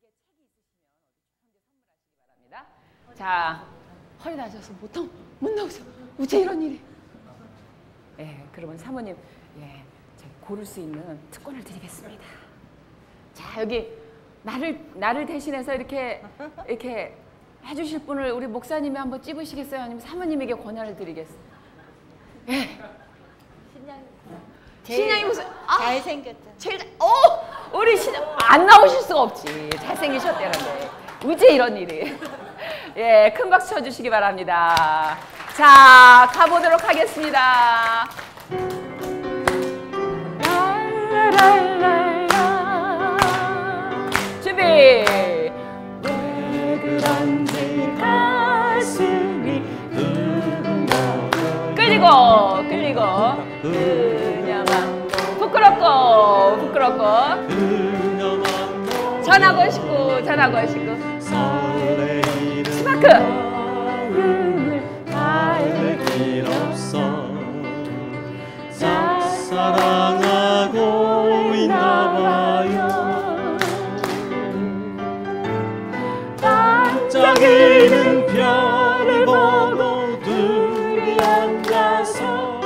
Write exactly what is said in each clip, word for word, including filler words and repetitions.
자, 허리 다쳐서 보통 못 나오세요. 어째 이런 일이? 예, 그러면 사모님, 예, 제가 고를 수 있는 특권을 드리겠습니다. 자, 여기 나를 나를 대신해서 이렇게 이렇게 해주실 분을 우리 목사님이 한번 찝으시겠어요? 아니면 사모님에게 권한을 드리겠어요? 예. 신랑. 신랑이 무슨 아, 잘생겼죠. 제일 어 우리 신랑 안 나오실 수가 없지. 잘생기셨대는데 우째 이런 일이. 예, 큰 박수 쳐주시기 바랍니다. 자, 가보도록 하겠습니다. 준비. 왜 그런지 가슴이 끌리고 끌리고 그녀만 부끄럽고 부끄럽고 전하고 싶고 전하고 싶고 스파크 할 길 없어 짝사랑하고 있나봐요. 반짝이는 별을 보고 둘이 앉아서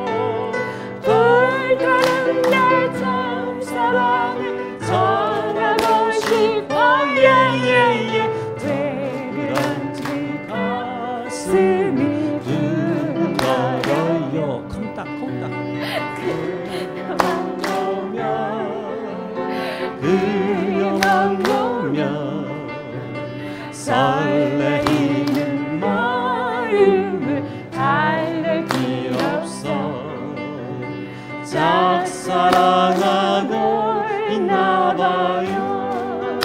불타는 내 참사랑을 전하고 싶어. 예예예. 왜 그런지 가슴이 두근거려요. 콩닥콩닥. 그녀만 보면 그녀만 보면 설레이는 마음을 달랠 길 없어 짝사랑하고 있나봐요.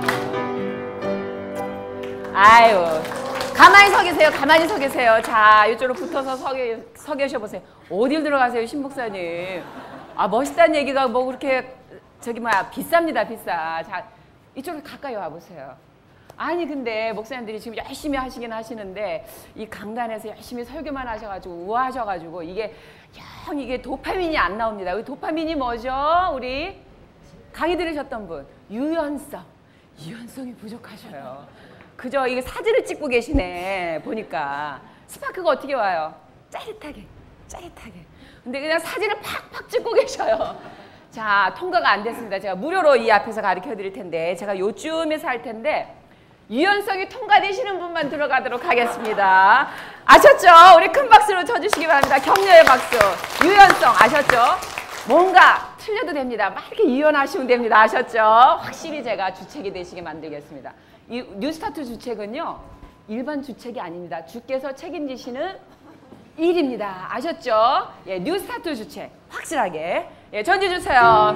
아유, 가만히 서 계세요. 가만히 서 계세요. 자, 이쪽으로 붙어서 서, 계, 서 계셔 보세요. 어딜 들어가세요, 신 목사님. 아, 멋있다는 얘기가 뭐 그렇게 저기 뭐야 비쌉니다, 비싸. 자, 이쪽으로 가까이 와 보세요. 아니 근데 목사님들이 지금 열심히 하시긴 하시는데 이 강단에서 열심히 설교만 하셔가지고 우아하셔가지고 이게 영 이게 도파민이 안 나옵니다. 우리 도파민이 뭐죠? 우리 강의 들으셨던 분 유연성, 유연성이 부족하셔요. 그저 이게 사진을 찍고 계시네 보니까. 스파크가 어떻게 와요? 짜릿하게 짜릿하게. 근데 그냥 사진을 팍팍 찍고 계셔요. 자, 통과가 안 됐습니다. 제가 무료로 이 앞에서 가르쳐 드릴 텐데 제가 요쯤에서 할 텐데 유연성이 통과되시는 분만 들어가도록 하겠습니다. 아셨죠? 우리 큰 박수로 쳐주시기 바랍니다. 격려의 박수. 유연성 아셨죠? 뭔가 틀려도 됩니다. 막 이렇게 유연하시면 됩니다. 아셨죠? 확실히 제가 주책이 되시게 만들겠습니다. 이 뉴스타트 주책은요 일반 주책이 아닙니다. 주께서 책임지시는 일입니다. 아셨죠? 예, 뉴스타트 주책 확실하게 예, 전해 주세요.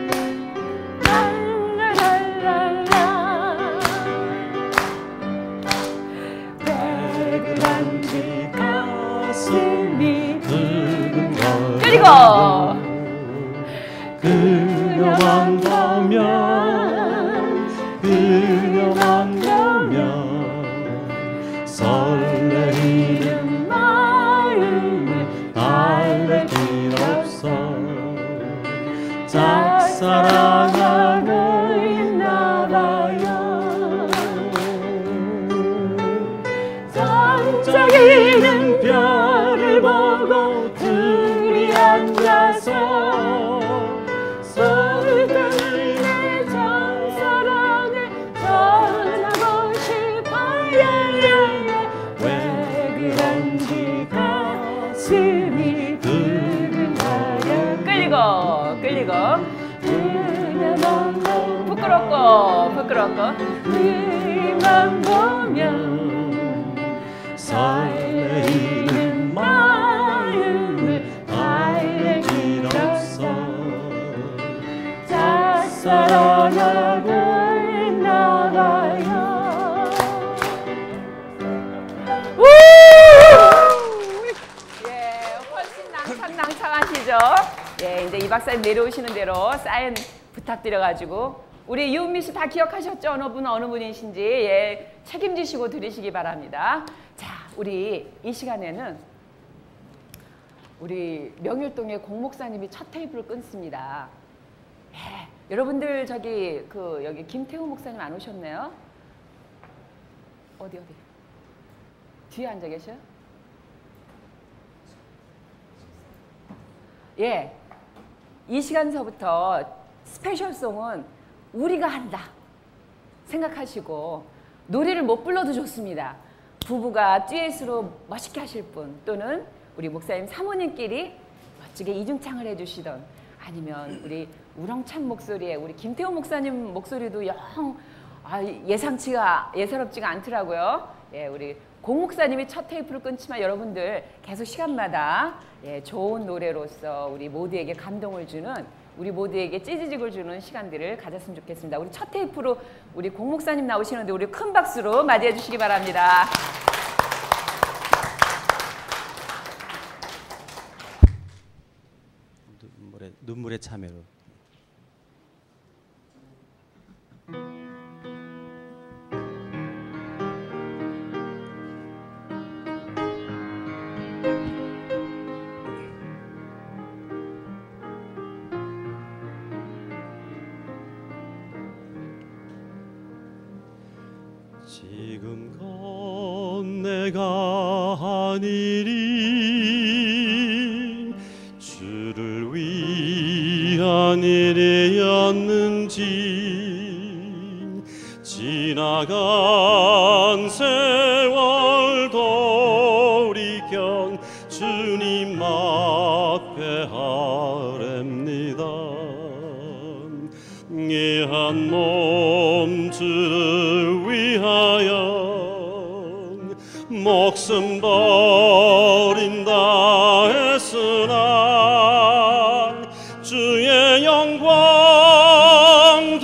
왜 그런지 가슴이 두근거려. 그리고 그녀만 보면 그녀만 보면 설레이는 마음을 달랠 길 없어 짝사랑하고 있나봐요. 반짝이는 별을 보고 둘이 앉아서 설레는 내 첫사랑을 전하고 싶어. 예예예. 왜 그런지 가슴이 두근거려. 끌리고 끌리고 부끄럽고 부끄럽고 그만 보면 설레이는 마음을 달랠 길 없어 짝사랑하고 있나봐요. 예, 훨씬 낭창낭창하시죠? 예, 이제 이 박사님 내려오시는 대로 사인 부탁드려가지고 우리 유은미 씨 다 기억하셨죠? 어느 분 어느 분이신지 예, 책임지시고 들으시기 바랍니다. 자, 우리 이 시간에는 우리 명일동의 공 목사님이 첫 테이프를 끊습니다. 예, 여러분들 저기 그 여기 김태우 목사님 안 오셨네요? 어디 어디? 뒤에 앉아 계셔요? 예, 이 시간서부터 스페셜송은 우리가 한다 생각하시고 노래를 못 불러도 좋습니다. 부부가 듀엣으로 멋있게 하실 분 또는 우리 목사님 사모님끼리 멋지게 이중창을 해주시던 아니면 우리 우렁찬 목소리에 우리 김태호 목사님 목소리도 영 아, 예상치가 예사롭지가 않더라고요. 예, 우리 공 목사님이 첫 테이프를 끊지만 여러분들 계속 시간마다 예, 좋은 노래로서 우리 모두에게 감동을 주는 우리 모두에게 찌지직을 주는 시간들을 가졌으면 좋겠습니다. 우리 첫 테이프로 우리 공 목사님 나오시는데 우리 큰 박수로 맞이해 주시기 바랍니다. 눈물의, 눈물의 참여로. 지금껏 내가 한 일이 주를 위한 일이었는지 지나간 세월 돌이켜 주님 앞에 아뢰옵니다. 이 한 몸 주를 위하여 목숨 버린다 했으나 주의 영광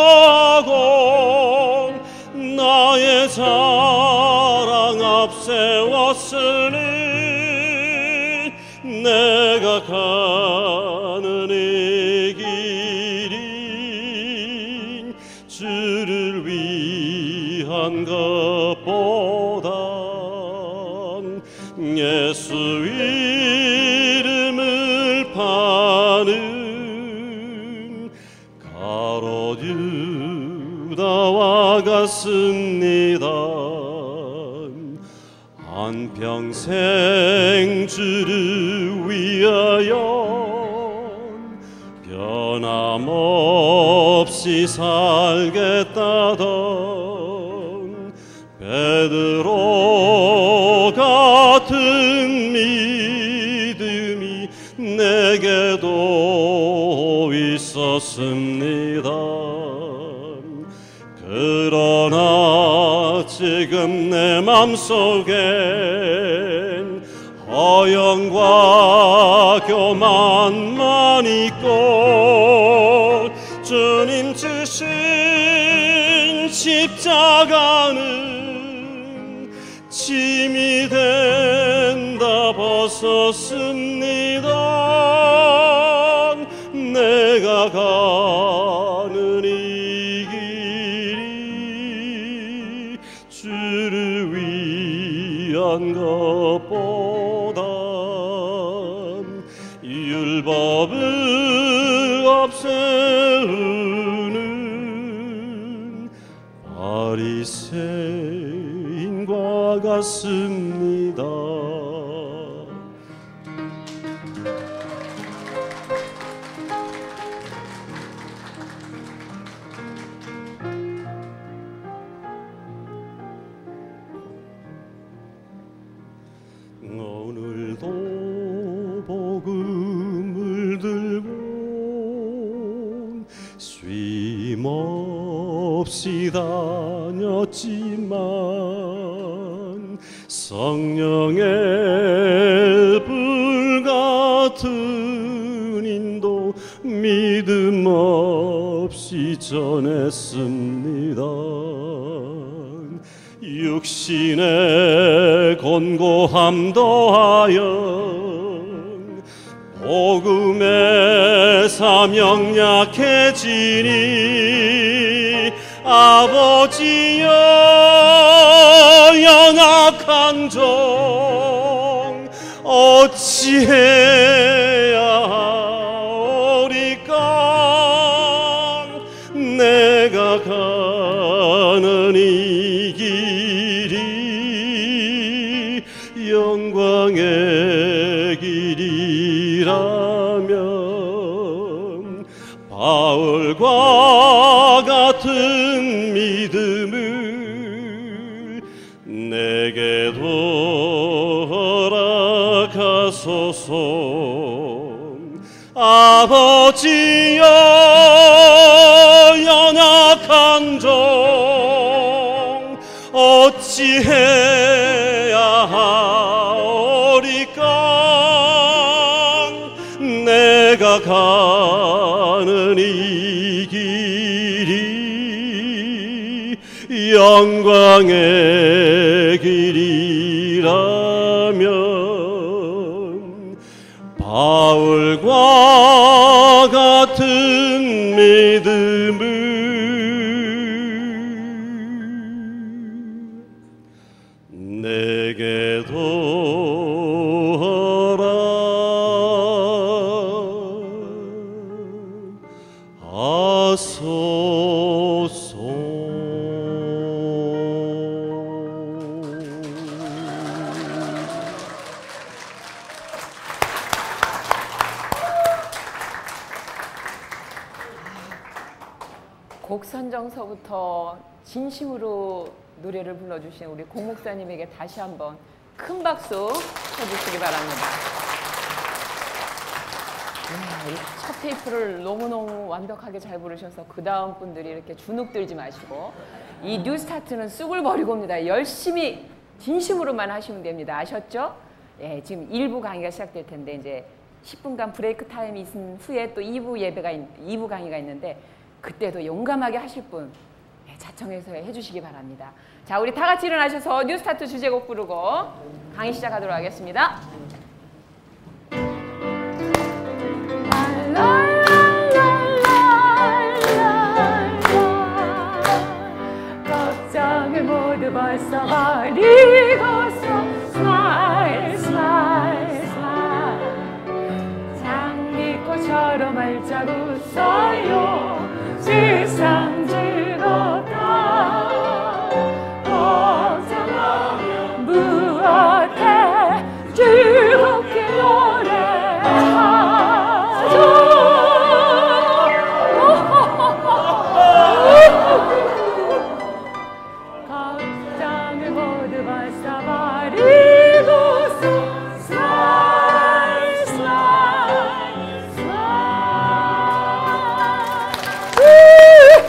뒤로하고 나의 자랑 앞세웠으니 내가 가는 이 길이 주를 위한 것보다 예수 이름을 파는 가롯유다와 같습니다. 한평생 주를 위하여 변함없이 살겠다던 베드로 같은 믿음이 내게도 있었습니다. 그러나 지금 내 맘속엔 허영과 교만만 있고 주님 주신 십자가는 짐이 된다 벗었습니다. 내가 가는 이 길이 주를 위한 것보다 율법을 없애우는 바리새인과 같습니다. 오늘도 복음을 들고 쉼없이 다녔지만 성령의 불같은 인도 믿음 없이 전했습니다. 육신의 곤고함 더하여 복음의 사명 약해지니 아버지여 연약한 종 어찌해야 하오리까. 길이라면 바울과 같은 믿음을 내게도 허락하소서. 아버지여 연약한 종 어찌해야 하오리까. 내가 가는 이 길이 영광의 길이라면 바울과 같은 믿음을 내게도 곡 선정서부터 진심으로 노래를 불러주신 우리 공 목사님에게 다시 한번 큰 박수 쳐주시기 바랍니다. 네, 첫 테이프를 너무너무 완벽하게 잘 부르셔서 그 다음 분들이 이렇게 주눅 들지 마시고 이 뉴스타트는 쑥을 버리고입니다. 열심히 진심으로만 하시면 됩니다. 아셨죠? 예, 지금 일 부 강의가 시작될 텐데 이제 십 분간 브레이크 타임이 있은 후에 또 이 부 예배가 이 부 강의가 있는데 그때도 용감하게 하실 분 예, 자청해서 해주시기 바랍니다. 자, 우리 다 같이 일어나셔서 뉴스타트 주제곡 부르고 강의 시작하도록 하겠습니다. 걱정을 모두 벗어버리고서 스마일 스마일 스마일 장미꽃처럼 활짝 웃어요. 세상 즐겁다. 걱정하면 무엇해 즐겁게 노래하죠. 걱정을 모두 벗어버리고서 슬라이 슬라이 슬라이.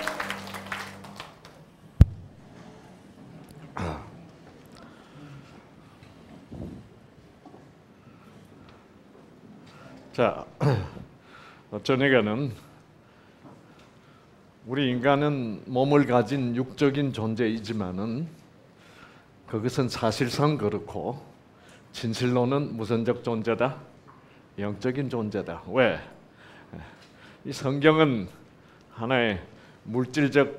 자, 저녁에는 우리 인간은 몸을 가진 육적인 존재이지만은 그것은 사실상 그렇고 진실로는 무선적 존재다, 영적인 존재다. 왜? 이 성경은 하나의 물질적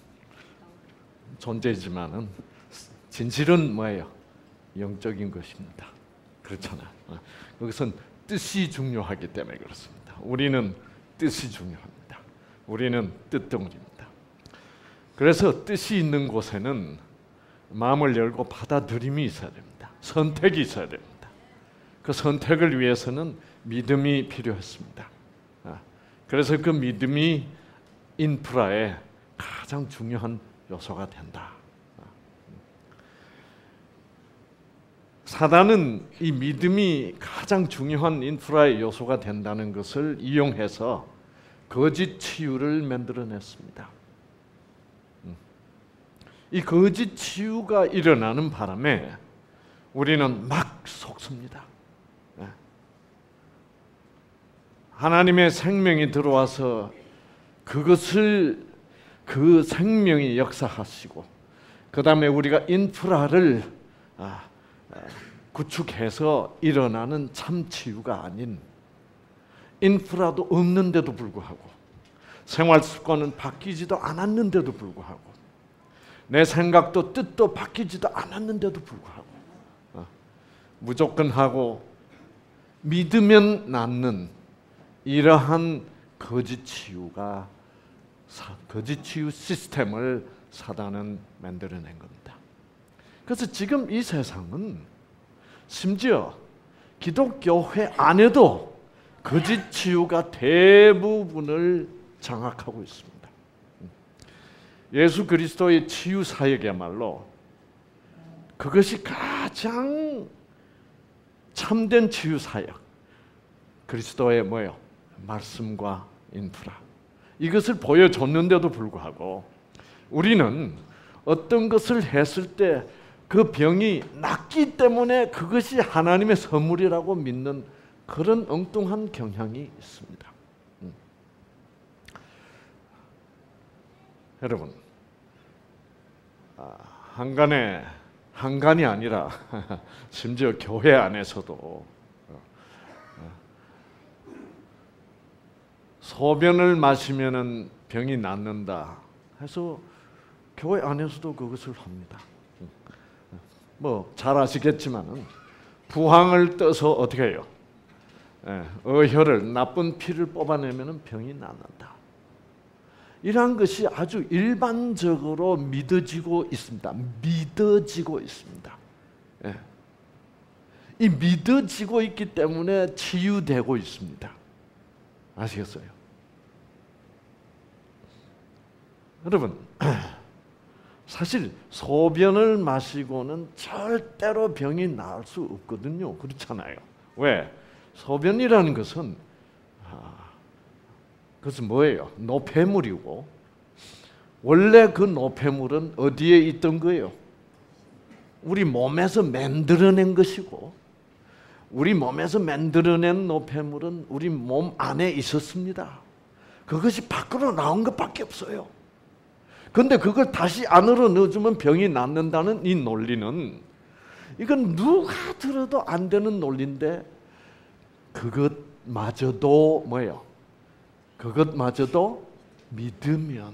존재이지만은 진실은 뭐예요? 영적인 것입니다. 그렇잖아. 그것은 뜻이 중요하기 때문에 그렇습니다. 우리는 뜻이 중요합니다. 우리는 뜻덩어리입니다. 그래서 뜻이 있는 곳에는 마음을 열고 받아들임이 있어야 됩니다. 선택이 있어야 됩니다. 그 선택을 위해서는 믿음이 필요했습니다. 그래서 그 믿음이 인프라의 가장 중요한 요소가 된다. 사단은 이 믿음이 가장 중요한 인프라의 요소가 된다는 것을 이용해서 거짓 치유를 만들어냈습니다. 이 거짓 치유가 일어나는 바람에 우리는 막 속습니다. 하나님의 생명이 들어와서 그것을 그 생명이 역사하시고 그 다음에 우리가 인프라를 구축해서 일어나는 참 치유가 아닌 인프라도 없는데도 불구하고 생활 습관은 바뀌지도 않았는데도 불구하고 내 생각도 뜻도 바뀌지도 않았는데도 불구하고 어, 무조건 하고 믿으면 낫는 이러한 거짓 치유가 거짓 치유 시스템을 사단은 만들어낸 겁니다. 그래서 지금 이 세상은 심지어 기독교회 안에도 거짓 치유가 대부분을 장악하고 있습니다. 예수 그리스도의 치유 사역이야말로 그것이 가장 참된 치유 사역. 그리스도의 뭐예요? 말씀과 인프라. 이것을 보여줬는데도 불구하고 우리는 어떤 것을 했을 때 그 병이 낫기 때문에 그것이 하나님의 선물이라고 믿는 그런 엉뚱한 경향이 있습니다. 음. 여러분, 아, 한간에 한간이 아니라 심지어 교회 안에서도 소변을 마시면은 병이 낫는다 해서 교회 안에서도 그것을 합니다. 뭐 잘 아시겠지만은 부항을 떠서 어떻게 해요? 예, 어혈을 나쁜 피를 뽑아내면은 병이 낫는다. 이러한 것이 아주 일반적으로 믿어지고 있습니다. 믿어지고 있습니다. 예. 이 믿어지고 있기 때문에 치유되고 있습니다. 아시겠어요? 여러분, 사실 소변을 마시고는 절대로 병이 나을 수 없거든요. 그렇잖아요. 왜? 소변이라는 것은 아, 그것은 뭐예요? 노폐물이고 원래 그 노폐물은 어디에 있던 거예요? 우리 몸에서 만들어낸 것이고 우리 몸에서 만들어낸 노폐물은 우리 몸 안에 있었습니다. 그것이 밖으로 나온 것밖에 없어요. 그런데 그걸 다시 안으로 넣어주면 병이 낫는다는 이 논리는 이건 누가 들어도 안 되는 논리인데 그것마저도 뭐예요? 그것마저도 믿으면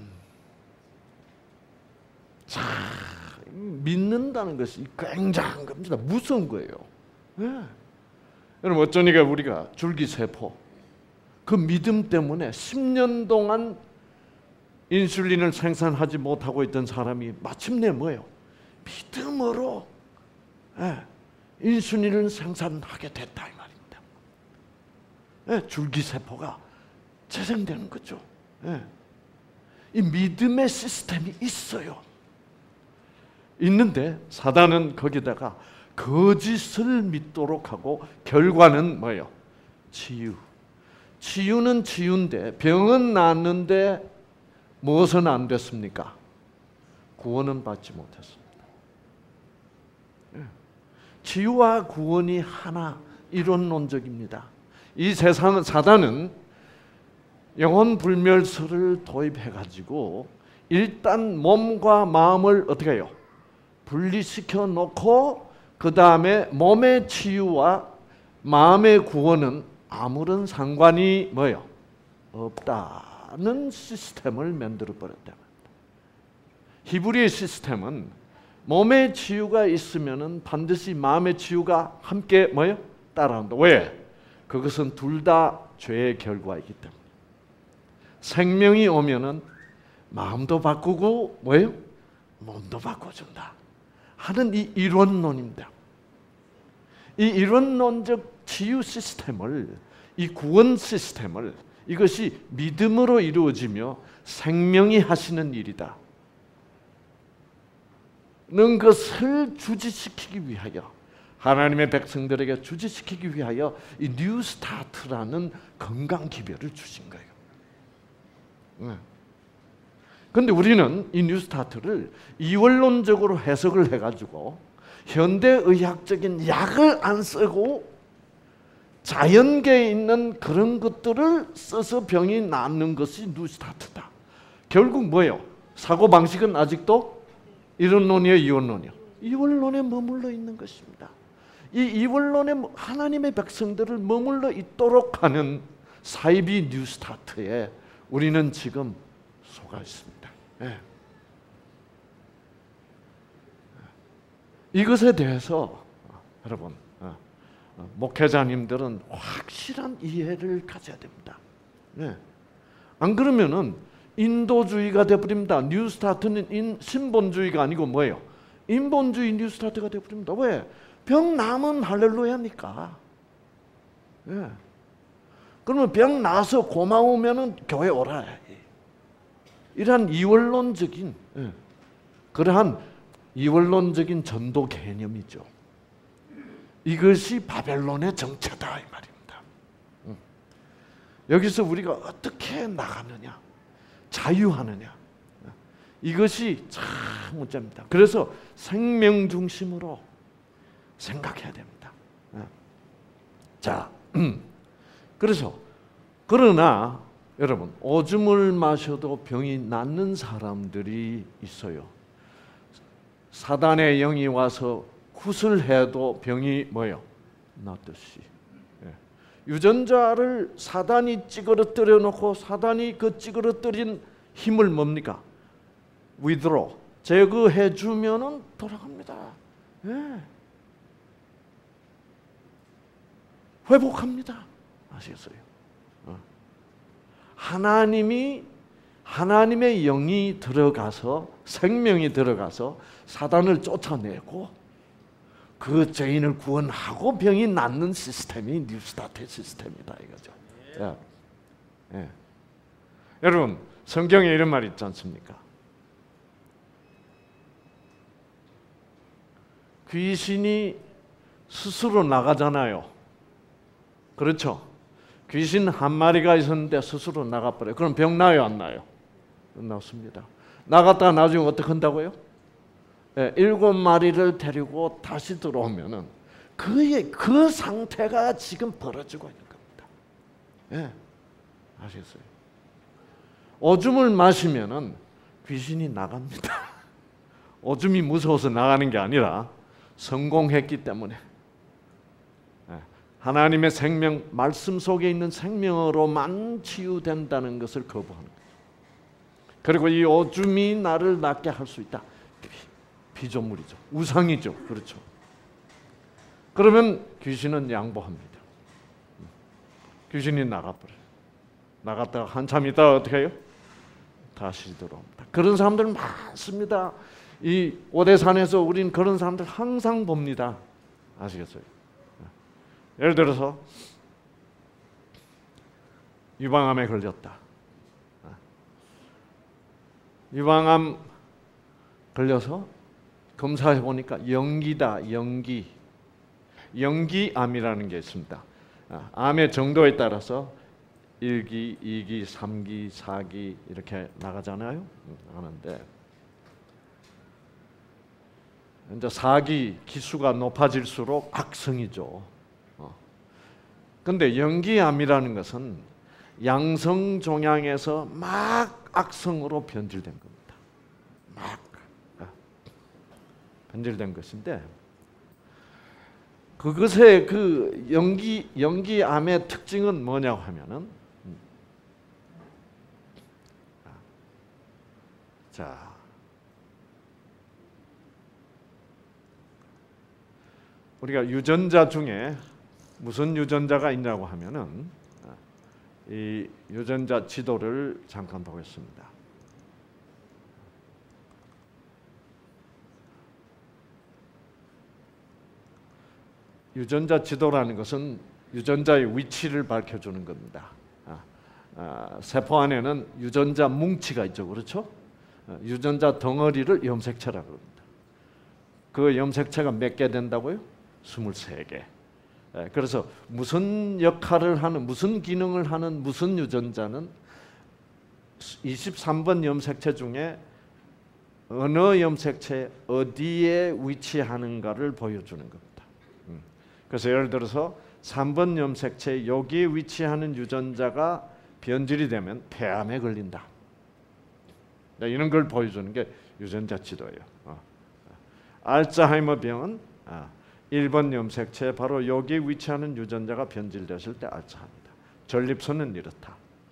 자 믿는다는 것이 굉장한 겁니다. 무서운 거예요. 네. 여러분 어쩌니까 우리가 줄기세포 그 믿음 때문에 십 년 동안 인슐린을 생산하지 못하고 있던 사람이 마침내 뭐예요? 믿음으로 네. 인슐린을 생산하게 됐다 이 말입니다. 네. 줄기세포가 재생되는 거죠. 네. 이 믿음의 시스템이 있어요. 있는데 사단은 거기다가 거짓을 믿도록 하고 결과는 뭐예요? 치유. 치유는 치유인데 병은 낫는데 무엇은 안 됐습니까? 구원은 받지 못했습니다. 치유와 구원이 하나 이론론적입니다. 이 세상은 사단은 영혼 불멸설을 도입해가지고 일단 몸과 마음을 어떻게 해요? 분리시켜 놓고 그 다음에 몸의 치유와 마음의 구원은 아무런 상관이 뭐예요? 없다는 시스템을 만들어 버렸다. 히브리의 시스템은 몸의 치유가 있으면은 반드시 마음의 치유가 함께 뭐예요? 따라온다. 왜? 그것은 둘 다 죄의 결과이기 때문에. 생명이 오면은 마음도 바꾸고 뭐예요? 몸도 바꿔준다 하는 이 이론론입니다. 이 이론론적 치유 시스템을, 이 구원 시스템을 이것이 믿음으로 이루어지며 생명이 하시는 일이다 는 것을 주지시키기 위하여 하나님의 백성들에게 주지시키기 위하여 이 뉴 스타트라는 건강 기별을 주신 거예요. 그런데 우리는 이 뉴 스타트를 이원론적으로 해석을 해가지고 현대의학적인 약을 안 쓰고 자연계에 있는 그런 것들을 써서 병이 낫는 것이 뉴 스타트다. 결국 뭐예요? 사고방식은 아직도 이론론이에요, 이원론이요? 이원론에 머물러 있는 것입니다. 이 이원론에 하나님의 백성들을 머물러 있도록 하는 사이비 뉴 스타트에 우리는 지금 속아 있습니다. 네. 이것에 대해서 여러분 목회자님들은 확실한 이해를 가져야 됩니다. 네. 안 그러면은 인도주의가 되어버립니다. 뉴 스타트는 인, 신본주의가 아니고 뭐예요? 인본주의 뉴 스타트가 되어버립니다. 왜? 병 나면 할렐루야니까. 예. 그러면 병 나서 고마우면은 교회 오라. 이러한 이원론적인 예. 그러한 이원론적인 전도 개념이죠. 이것이 바벨론의 정체다 이 말입니다. 음. 여기서 우리가 어떻게 나가느냐, 자유하느냐, 이것이 참 문제입니다. 그래서 생명 중심으로 생각해야 됩니다. 자, 그래서 그러나 여러분 오줌을 마셔도 병이 낫는 사람들이 있어요. 사단의 영이 와서 구슬해도 병이 뭐요? 낫듯이. 유전자를 사단이 찌그러뜨려 놓고 사단이 그 찌그러뜨린 힘을 뭡니까? withdraw, 제거해 주면은 돌아갑니다. 예. 회복합니다. 아시겠어요? 어. 하나님이 하나님의 영이 들어가서 생명이 들어가서 사단을 쫓아내고 그 죄인을 구원하고 병이 낫는 시스템이 뉴스타트 시스템이다 이거죠. 예. 예. 여러분 성경에 이런 말이 있지 않습니까? 귀신이 스스로 나가잖아요. 그렇죠? 귀신 한 마리가 있었는데 스스로 나가버려요. 그럼 병 나요 안 나요? 나습니다. 나갔다가 나중에 어떻게 한다고요? 예, 일곱 마리를 데리고 다시 들어오면은 그의 그 상태가 지금 벌어지고 있는 겁니다. 예, 아시겠어요? 오줌을 마시면은 귀신이 나갑니다. 오줌이 무서워서 나가는 게 아니라 성공했기 때문에 하나님의 생명, 말씀 속에 있는 생명으로만 치유된다는 것을 거부하는 거예요. 그리고 이 오줌이 나를 낫게 할 수 있다. 피조물이죠. 우상이죠. 그렇죠. 그러면 귀신은 양보합니다. 귀신이 나가버려요. 나갔다가 한참 있다가 어떻게 해요? 다시 들어옵니다. 그런 사람들 많습니다. 이 오대산에서 우린 그런 사람들 항상 봅니다. 아시겠어요? 예를 들어서 유방암에 걸렸다. 유방암 걸려서 검사해 보니까 영기다. 영기. 영기암이라는 게 있습니다. 암의 정도에 따라서 일 기, 이 기, 삼 기, 사 기 이렇게 나가잖아요. 하는데 이제 사 기 기수가 높아질수록 악성이죠. 근데 영기암이라는 것은 양성 종양에서 막 악성으로 변질된 겁니다. 막 변질된 것인데 그것의 그 영기 영기암의 특징은 뭐냐고 하면은 자 우리가 유전자 중에 무슨 유전자가 있냐고 하면은 이 유전자 지도를 잠깐 보겠습니다. 유전자 지도라는 것은 유전자의 위치를 밝혀주는 겁니다. 아, 아, 세포 안에는 유전자 뭉치가 있죠, 그렇죠? 아, 유전자 덩어리를 염색체라고 합니다. 그 염색체가 몇 개 된다고요? 스물세 개. 그래서 무슨 역할을 하는, 무슨 기능을 하는 무슨 유전자는 이십삼 번 염색체 중에 어느 염색체 어디에 위치하는가를 보여주는 겁니다. 그래서 예를 들어서 삼 번 염색체 여기에 위치하는 유전자가 변질이 되면 폐암에 걸린다. 이런 걸 보여주는 게 유전자 지도예요. 알츠하이머 병은 일 번 염색체 바로 여기에 위치하는 유전자가 변질되었을 때 알츠하입니다. 전립선은 이렇다.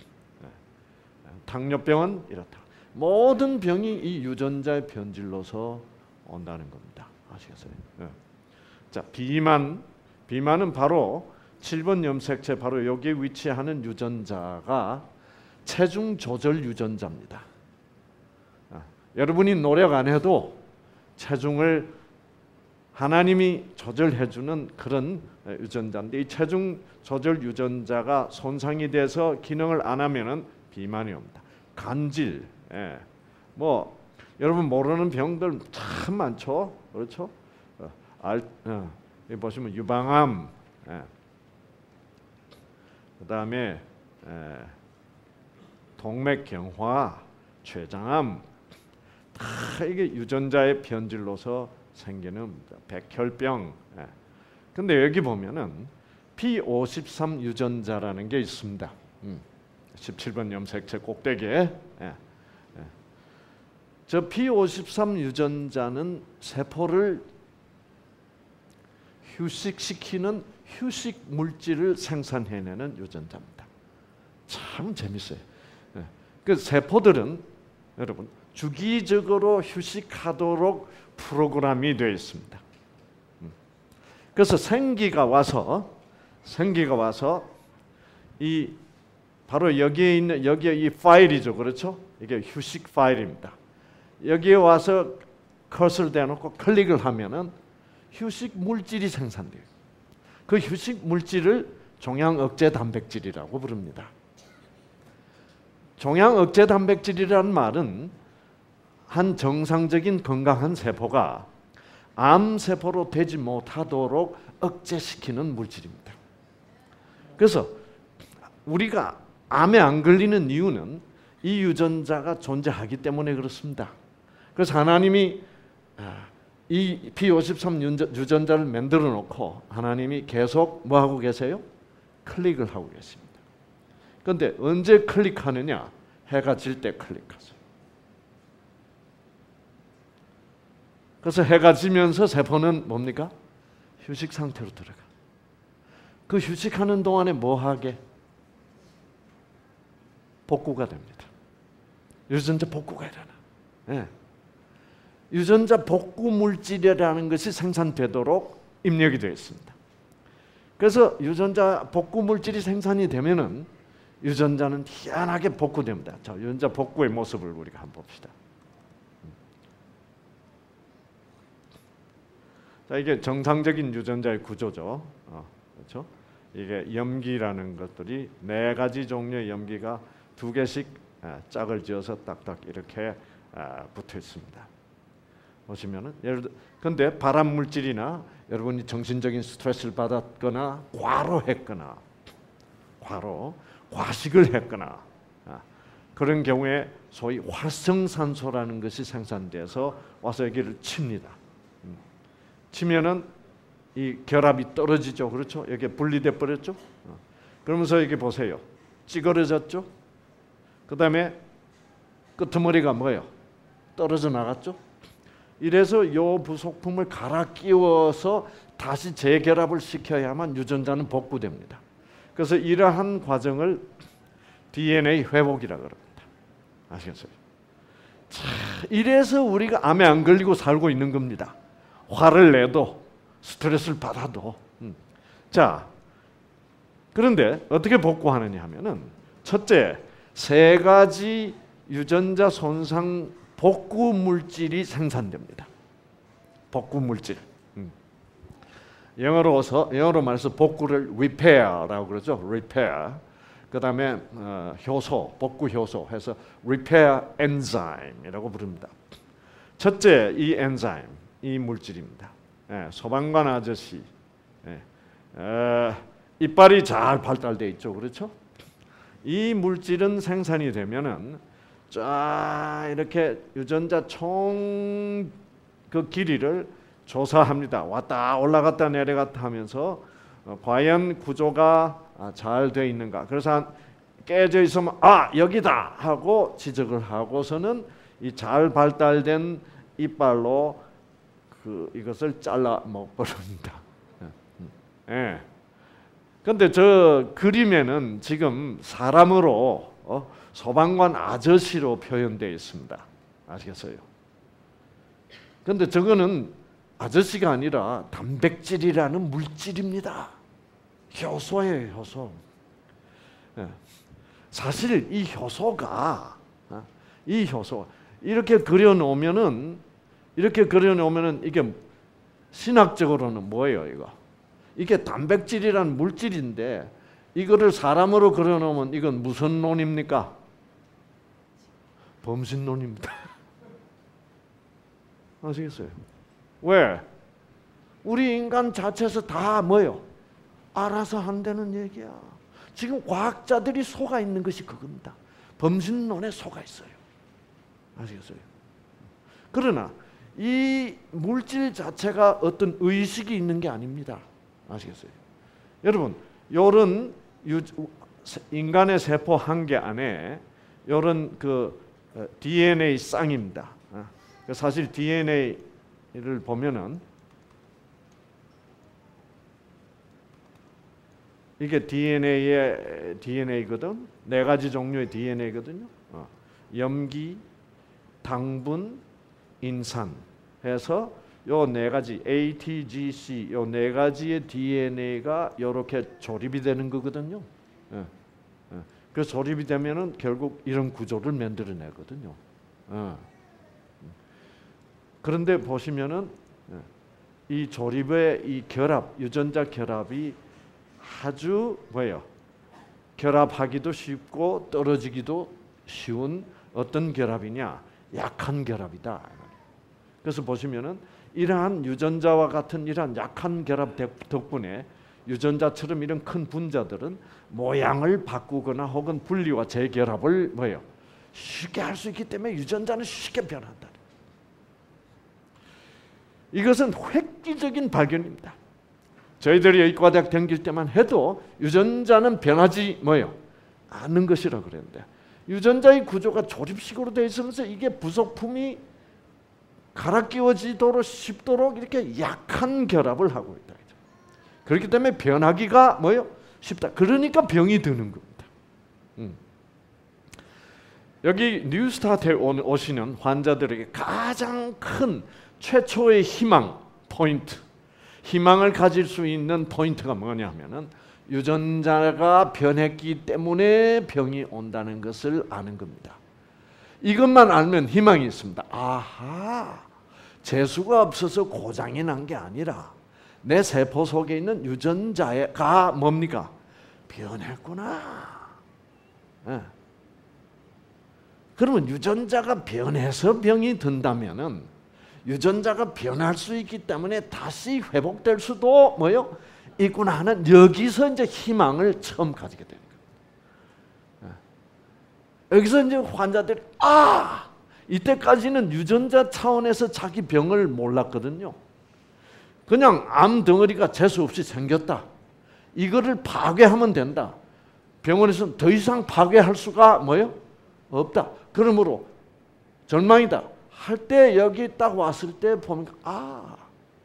당뇨병은 이렇다. 모든 병이 이 유전자의 변질로서 온다는 겁니다. 아시겠어요? 자, 비만, 비만은 바로 칠 번 염색체 바로 여기에 위치하는 유전자가 체중 조절 유전자입니다. 여러분이 노력 안 해도 체중을 하나님이 조절해주는 그런 유전자인데, 이 체중 조절 유전자가 손상이 돼서 기능을 안 하면은 비만이 옵니다. 간질, 예. 뭐 여러분 모르는 병들 참 많죠, 그렇죠? 어, 알, 어, 여기 보시면 유방암, 예. 그 다음에 예, 동맥경화, 췌장암, 다 이게 유전자의 변질로서 생기는 백혈병. 예. 근데 여기 보면은 피 오십삼 유전자라는 게 있습니다. 음. 십칠 번 염색체 꼭대기에. 예. 예. 저 피 오십삼 유전자는 세포를 휴식시키는 휴식 물질을 생산해내는 유전자입니다. 참 재밌어요. 예. 그 세포들은 여러분 주기적으로 휴식하도록 프로그램이 되어 있습니다. 음. 그래서 생기가 와서 생기가 와서 이 바로 여기에 있는 여기에 이 파일이죠, 그렇죠? 이게 휴식 파일입니다. 여기에 와서 컷을 대놓고 클릭을 하면은 휴식 물질이 생산돼요. 그 휴식 물질을 종양 억제 단백질이라고 부릅니다. 종양 억제 단백질이라는 말은 한 정상적인 건강한 세포가 암 세포로 되지 못하도록 억제시키는 물질입니다. 그래서 우리가 암에 안 걸리는 이유는 이 유전자가 존재하기 때문에 그렇습니다. 그래서 하나님이 이 피 오십삼 유전자를 만들어 놓고 하나님이 계속 뭐 하고 계세요? 클릭을 하고 계십니다. 그런데 언제 클릭하느냐? 해가 질 때 클릭하세요. 그래서 해가 지면서 세포는 뭡니까? 휴식 상태로 들어가. 그 휴식하는 동안에 뭐 하게? 복구가 됩니다. 유전자 복구가 일어나. 네. 유전자 복구 물질이라는 것이 생산되도록 입력이 되어 있습니다. 그래서 유전자 복구 물질이 생산이 되면은 유전자는 희한하게 복구됩니다. 자, 유전자 복구의 모습을 우리가 한번 봅시다. 자, 이게 정상적인 유전자의 구조죠. 어, 그렇죠? 이게 염기라는 것들이 네 가지 종류의 염기가 두 개씩 짝을 지어서 딱딱 이렇게 붙어 있습니다. 보시면은 예를 들어 근데 발암 물질이나 여러분이 정신적인 스트레스를 받았거나 과로했거나 과로 과식을 했거나 그런 경우에 소위 활성산소라는 것이 생산돼서 와서 여기를 칩니다. 치면은 이 결합이 떨어지죠, 그렇죠? 여기 분리돼 버렸죠. 그러면서 여기 보세요, 찌그러졌죠. 그 다음에 끄트머리가 뭐예요? 떨어져 나갔죠. 이래서 이 부속품을 갈아 끼워서 다시 재결합을 시켜야만 유전자는 복구됩니다. 그래서 이러한 과정을 디엔에이 회복이라고 합니다. 아시겠어요? 자, 이래서 우리가 암에 안 걸리고 살고 있는 겁니다. 화를 내도 스트레스를 받아도. 음. 자, 그런데 어떻게 복구하느냐 하면은 첫째, 세 가지 유전자 손상 복구 물질이 생산됩니다. 복구 물질. 음. 영어로서 영어로 말해서 복구를 repair라고 그러죠. repair. 그다음에 어, 효소, 복구 효소 해서 repair enzyme이라고 부릅니다. 첫째, 이 엔자임, 이 물질입니다. 예, 소방관 아저씨, 예, 어, 이빨이 잘 발달돼 있죠, 그렇죠? 이 물질은 생산이 되면은 쫙 이렇게 유전자 총 그 길이를 조사합니다. 왔다 올라갔다 내려갔다 하면서 어, 과연 구조가 잘 돼 있는가. 그래서 깨져 있으면 아 여기다 하고 지적을 하고서는 이 잘 발달된 이빨로 그 이것을 잘라 먹버립니다. 예. 근데 저 그림에는 지금 사람으로 어, 소방관 아저씨로 표현되어 있습니다. 아시겠어요? 근데 저거는 아저씨가 아니라 단백질이라는 물질입니다. 효소예요, 효소. 예. 사실 이 효소가 이 효소 이렇게 그려놓으면은 이렇게 그려놓으면은 이게 신학적으로는 뭐예요, 이거? 이게 단백질이란 물질인데 이거를 사람으로 그려놓으면 이건 무슨 논입니까? 범신론입니다. 아시겠어요? 왜? 우리 인간 자체에서 다 뭐요? 알아서 한다는 얘기야. 지금 과학자들이 속아 있는 것이 그겁니다. 범신론에 속아 있어요. 아시겠어요? 그러나 이 물질 자체가 어떤 의식이 있는 게 아닙니다. 아시겠어요? 여러분, 요런 인간의 세포 한 개 안에 요런 그 디엔에이 쌍입니다. 사실 디엔에이를 보면은 이게 디엔에이의 디엔에이거든. 네 가지 종류의 디엔에이거든요. 어. 염기, 당분, 인산 해서 요 네 가지 에이, 티, 지, 씨 요 네 가지의 디엔에이가 이렇게 조립이 되는 거거든요. 예. 예. 그 조립이 되면은 결국 이런 구조를 만들어내거든요. 예. 그런데 보시면은 이 조립의 이 결합, 유전자 결합이 아주 뭐예요? 결합하기도 쉽고 떨어지기도 쉬운 어떤 결합이냐? 약한 결합이다. 그래서 보시면은 이러한 유전자와 같은 이러한 약한 결합 덕분에 유전자처럼 이런 큰 분자들은 모양을 바꾸거나 혹은 분리와 재결합을 뭐예요? 쉽게 할 수 있기 때문에 유전자는 쉽게 변한다. 이것은 획기적인 발견입니다. 저희들이 의과대학 다닐 때만 해도 유전자는 변하지 뭐요? 않는 것이라 그랬는데 유전자의 구조가 조립식으로 되어 있으면서 이게 부속품이 갈아 끼워지도록 쉽도록 이렇게 약한 결합을 하고 있다. 그렇기 때문에 변하기가 뭐요? 쉽다. 그러니까 병이 드는 겁니다. 음. 여기 뉴스타트에 오시는 환자들에게 가장 큰 최초의 희망 포인트, 희망을 가질 수 있는 포인트가 뭐냐면은 유전자가 변했기 때문에 병이 온다는 것을 아는 겁니다. 이것만 알면 희망이 있습니다. 아하, 재수가 없어서 고장이 난 게 아니라 내 세포 속에 있는 유전자가 뭡니까? 변했구나. 네. 그러면 유전자가 변해서 병이 든다면은 유전자가 변할 수 있기 때문에 다시 회복될 수도 뭐요? 있구나 하는 여기서 이제 희망을 처음 가지게 되는 거예요. 여기서 이제 환자들이 아 이때까지는 유전자 차원에서 자기 병을 몰랐거든요. 그냥 암 덩어리가 재수 없이 생겼다. 이거를 파괴하면 된다. 병원에서는 더 이상 파괴할 수가 뭐요? 없다. 그러므로 절망이다. 할 때 여기 딱 왔을 때 보면 아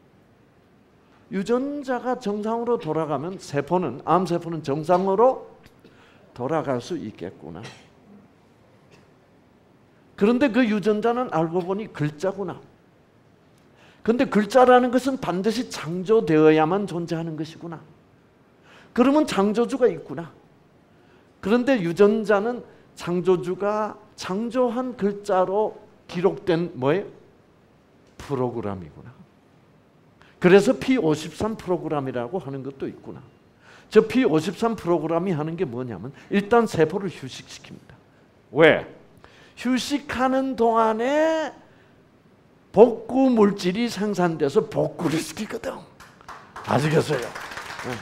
유전자가 정상으로 돌아가면 세포는 암 세포는 정상으로 돌아갈 수 있겠구나. 그런데 그 유전자는 알고 보니 글자구나. 그런데 글자라는 것은 반드시 창조되어야만 존재하는 것이구나. 그러면 창조주가 있구나. 그런데 유전자는 창조주가 창조한 글자로 기록된 뭐예요? 프로그램이구나. 그래서 피 오십삼 프로그램이라고 하는 것도 있구나. 저 피 오십삼 프로그램이 하는 게 뭐냐면 일단 세포를 휴식시킵니다. 왜? 휴식하는 동안에 복구 물질이 생산돼서 복구를 시키거든. 아시겠어요? 네.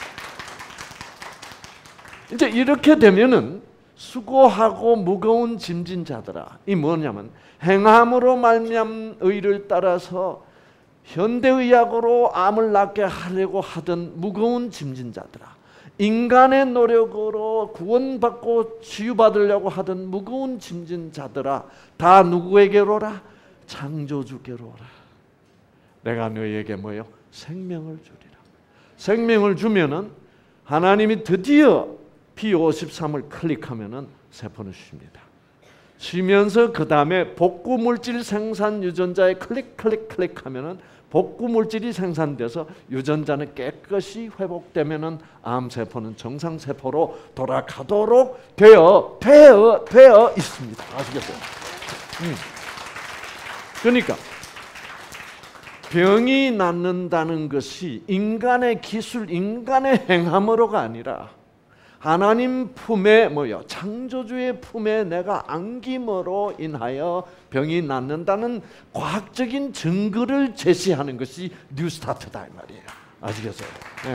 이제 이렇게 되면은 수고하고 무거운 짐진 자들아, 이 뭐냐면 행함으로 말미암은 의를 따라서 현대의학으로 암을 낫게 하려고 하던 무거운 짐진 자들아, 인간의 노력으로 구원받고 치유받으려고 하던 무거운 짐진 자들아, 다 누구에게로 오라? 창조주께로 오라. 내가 너희에게 뭐요? 생명을 주리라. 생명을 주면은 하나님이 드디어 피 오십삼을 클릭하면은 세포는 쉽니다. 쉬면서 그 다음에 복구 물질 생산 유전자에 클릭 클릭 클릭하면은 복구 물질이 생산돼서 유전자는 깨끗이 회복되면은 암 세포는 정상 세포로 돌아가도록 되어 되어 되어 있습니다. 아시겠어요? 음. 그러니까 병이 낫는다는 것이 인간의 기술, 인간의 행함으로가 아니라 하나님 품에 뭐요? 창조주의 품에 내가 안김으로 인하여 병이 낫는다는 과학적인 증거를 제시하는 것이 뉴스타트다 이 말이에요. 아시겠어요? 네. 네.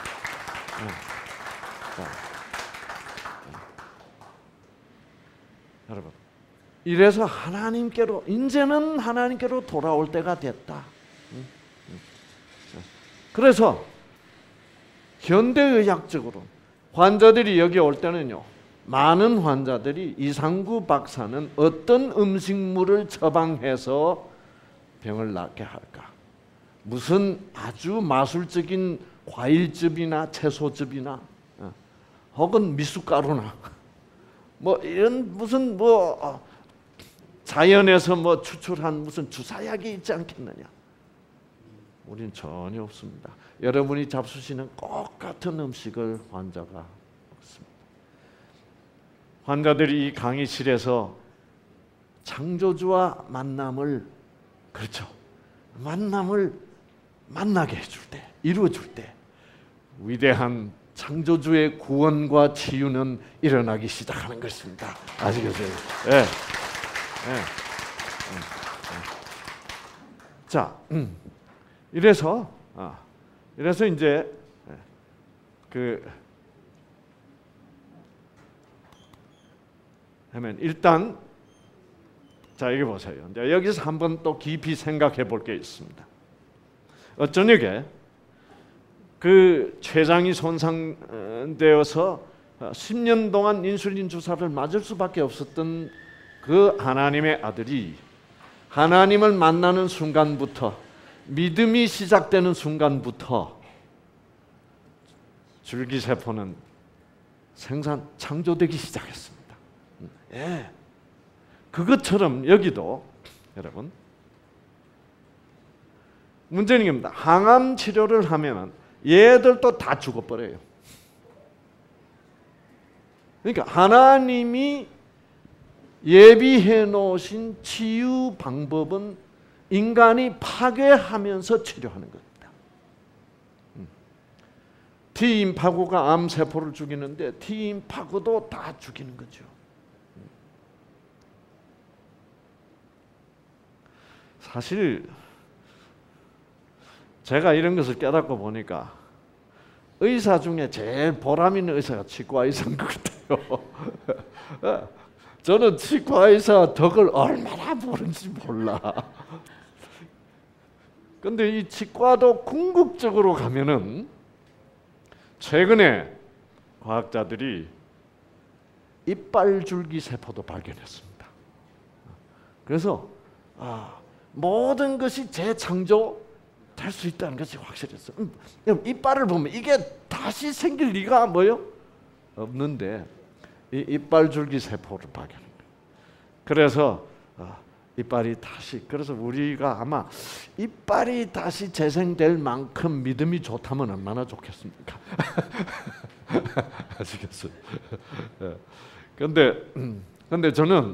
네. 여러분, 이래서 하나님께로 이제는 하나님께로 돌아올 때가 됐다. 그래서 현대의학적으로 환자들이 여기 올 때는요, 많은 환자들이 이상구 박사는 어떤 음식물을 처방해서 병을 낫게 할까? 무슨 아주 마술적인 과일즙이나 채소즙이나 혹은 미숫가루나 뭐 이런 무슨 뭐 자연에서 뭐 추출한 무슨 주사약이 있지 않겠느냐? 우리는 전혀 없습니다. 여러분이 잡수시는 똑같은 음식을 환자가 먹습니다. 환자들이 이 강의실에서 창조주와 만남을, 그렇죠, 만남을 만나게 해줄 때, 이루어줄 때 위대한 창조주의 구원과 치유는 일어나기 시작하는 것입니다. 아시겠어요? 예. 네. 네. 네. 자, 음. 이래서 아, 이래서 이제 그 하면 일단 자 여기 보세요. 이제 여기서 한번 또 깊이 생각해 볼 게 있습니다. 어쩌냐게 그 췌장이 손상되어서 십 년 동안 인슐린 주사를 맞을 수밖에 없었던 그 하나님의 아들이 하나님을 만나는 순간부터, 믿음이 시작되는 순간부터 줄기세포는 생산, 창조되기 시작했습니다. 예. 그것처럼 여기도 여러분 문제는 겁니다. 항암 치료를 하면 얘들도 다 죽어버려요. 그러니까 하나님이 예비해 놓으신 치유 방법은 인간이 파괴하면서 치료하는 겁니다. T인파구가 암세포를 죽이는데 T인파구도 다 죽이는 거죠. 사실 제가 이런 것을 깨닫고 보니까 의사 중에 제일 보람 있는 의사가 치과 의사인 것 같아요. 저는 치과 의사 덕을 얼마나 보는지 몰라. 근데 이 치과도 궁극적으로 가면은 최근에 과학자들이 이빨줄기 세포도 발견했습니다. 그래서 아, 모든 것이 재창조될 수 있다는 것이 확실했어요. 음, 이빨을 보면 이게 다시 생길 리가 뭐요? 없는데 이 이빨줄기 세포를 발견한 거예요. 그래서 아, 이빨이 다시, 그래서 우리가 아마 이빨이 다시 재생될 만큼 믿음이 좋다면 얼마나 좋겠습니까? 아시겠어요? 그런데 근데 저는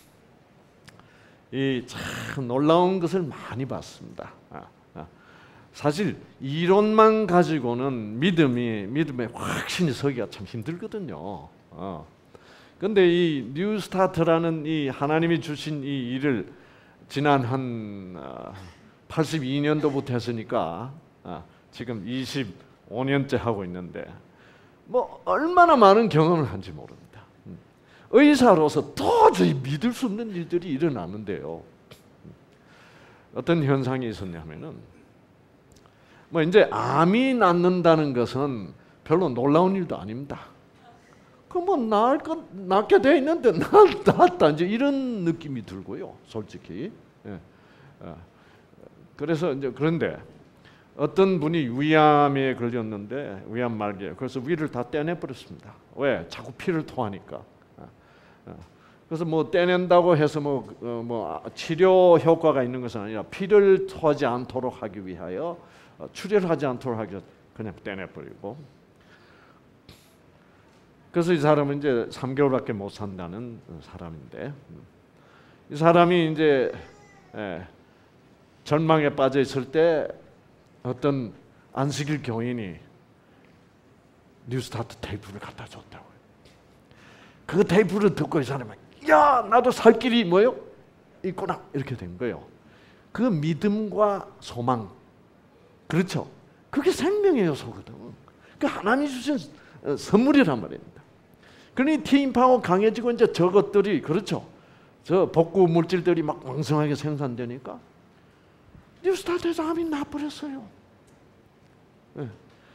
이 참 놀라운 것을 많이 봤습니다. 사실 이론만 가지고는 믿음이 믿음에 확신이 서기가 참 힘들거든요. 그런데 이 뉴스타트라는 이 하나님이 주신 이 일을 지난 한 팔십이 년도부터 했으니까 지금 이십오 년째 하고 있는데 뭐 얼마나 많은 경험을 한지 모릅니다. 의사로서 도저히 믿을 수 없는 일들이 일어나는데요. 어떤 현상이 있었냐면은 뭐 이제 암이 낫는다는 것은 별로 놀라운 일도 아닙니다. 그 뭐 나을 건 낫게 돼 있는데 낫다 이제 이런 느낌이 들고요, 솔직히. 예. 그래서 이제 그런데 어떤 분이 위암에 걸렸는데 위암 말기에 그래서 위를 다 떼내 버렸습니다. 왜? 자꾸 피를 토하니까. 그래서 뭐 떼낸다고 해서 뭐, 어, 뭐 치료 효과가 있는 것은 아니라 피를 토하지 않도록 하기 위하여 어, 출혈 하지 않도록 하기 위해서 그냥 떼내버리고. 그래서 이 사람은 이제 삼 개월밖에 못 산다는 사람인데 이 사람이 이제 예, 절망에 빠져 있을 때 어떤 안식일 교인이 뉴스타트 테이프를 갖다 줬다고요. 그 테이프를 듣고 이 사람이 야 나도 살 길이 뭐요? 있구나 이렇게 된 거예요. 그 믿음과 소망, 그렇죠? 그게 생명의 요소거든. 그 하나님 주신 선물이란 말입니다. 그러니 팀파워 강해지고 이제 저것들이 그렇죠. 저 복구 물질들이 막 왕성하게 생산되니까 뉴스타트에서 암이 나버렸어요. 네.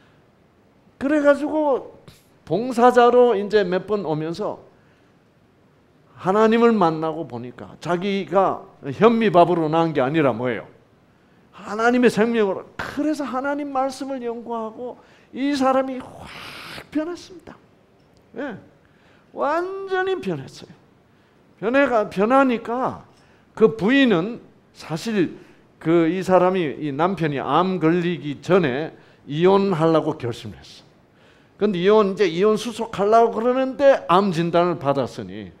그래가지고 봉사자로 이제 몇 번 오면서 하나님을 만나고 보니까 자기가 현미밥으로 낳은 게 아니라 뭐예요? 하나님의 생명으로. 그래서 하나님 말씀을 연구하고 이 사람이 확 변했습니다. 네. 완전히 변했어요. 변해가 변하니까 그 부인은 사실 그 이 사람이 이 남편이 암 걸리기 전에 이혼하려고 결심했어. 근데 이혼 이제 이혼 수속하려고 그러는데 암 진단을 받았으니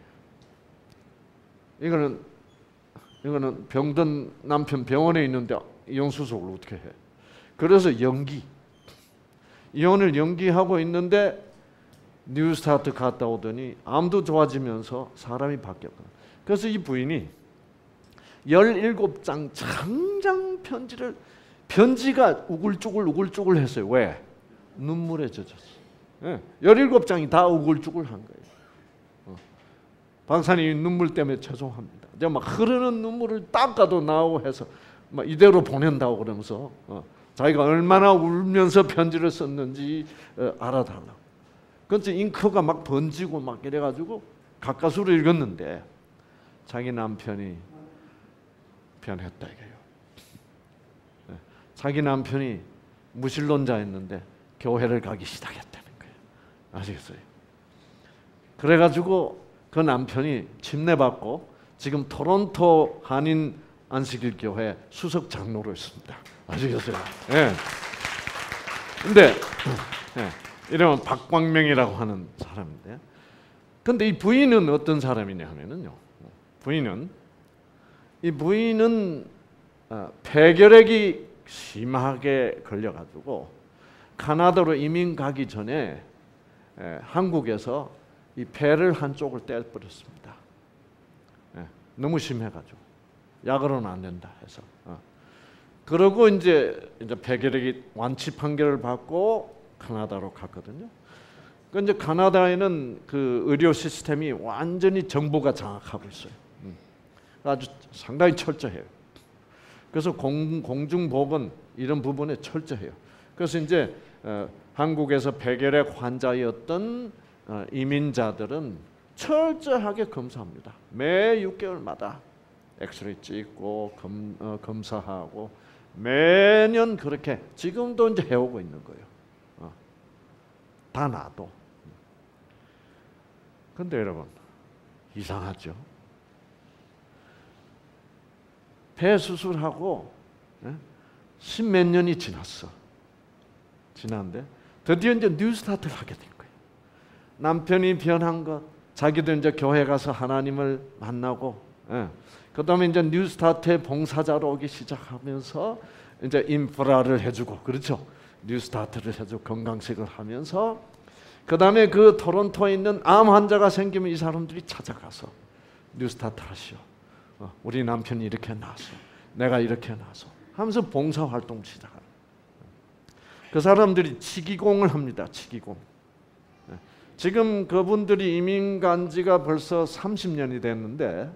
이거는 이거는 병든 남편 병원에 있는데 이혼 수속을 어떻게 해? 그래서 연기. 이혼을 연기하고 있는데 뉴스타트 갔다 오더니 암도 좋아지면서 사람이 바뀌었거든. 그래서 이 부인이 열일곱 장 장장 편지를 편지가 우글쭈글 우글쭈글 했어요. 왜? 눈물에 젖었어. 예, 열일곱 장이 다 우글쭈글한 거예요. 어. 박사님 눈물 때문에 죄송합니다. 제가 막 흐르는 눈물을 닦아도 나오고 해서 막 이대로 보낸다고 그러면서 어. 자기가 얼마나 울면서 편지를 썼는지 어, 알아달라고. 그래서 잉크가 막 번지고 막 이래가지고 가까스로 읽었는데 자기 남편이 변했다 이거예요. 네. 자기 남편이 무신론자였는데 교회를 가기 시작했다는 거예요. 아시겠어요? 그래가지고 그 남편이 침례받고 지금 토론토 한인 안식일 교회 수석 장로로 있습니다. 아시겠어요? 예. 근데 예. 이름은 박광명이라고 하는 사람인데, 근데 이 부인은 어떤 사람이냐 하면은요, 부인은 이 부인은 폐결핵이 심하게 걸려가지고 카나다로 이민 가기 전에 한국에서 이 폐를 한쪽을 떼버렸습니다. 너무 심해가지고 약으로는 안 된다 해서. 그러고 이제 이제 폐결핵이 완치 판결을 받고 카나다로 갔거든요. 그 이제 카나다에는 그 의료 시스템이 완전히 정부가 장악하고 있어요. 아주 상당히 철저해요. 그래서 공, 공중보건 이런 부분에 철저해요. 그래서 이제 어, 한국에서 폐결핵 환자였던 어, 이민자들은 철저하게 검사합니다. 매 육 개월마다 엑스레이 찍고 검, 어, 검사하고 매년 그렇게 지금도 이제 해오고 있는 거예요. 어. 다 나도. 근데 여러분 이상하죠? 폐 수술하고 십몇 년이 지났어. 지났는데 드디어 이제 뉴스타트를 하게 된 거예요. 남편이 변한 것, 자기도 이제 교회 가서 하나님을 만나고, 예. 그다음에 이제 뉴스타트에 봉사자로 오기 시작하면서 이제 인프라를 해주고, 그렇죠? 뉴스타트를 해주고 건강식을 하면서, 그다음에 그 토론토에 있는 암 환자가 생기면 이 사람들이 찾아가서 뉴스타트 하시오. 어, 우리 남편이 이렇게 나서, 내가 이렇게 나서 하면서 봉사 활동 시작합니다. 그 사람들이 치기공을 합니다. 치기공. 지금 그분들이 이민 간 지가 벌써 삼십 년이 됐는데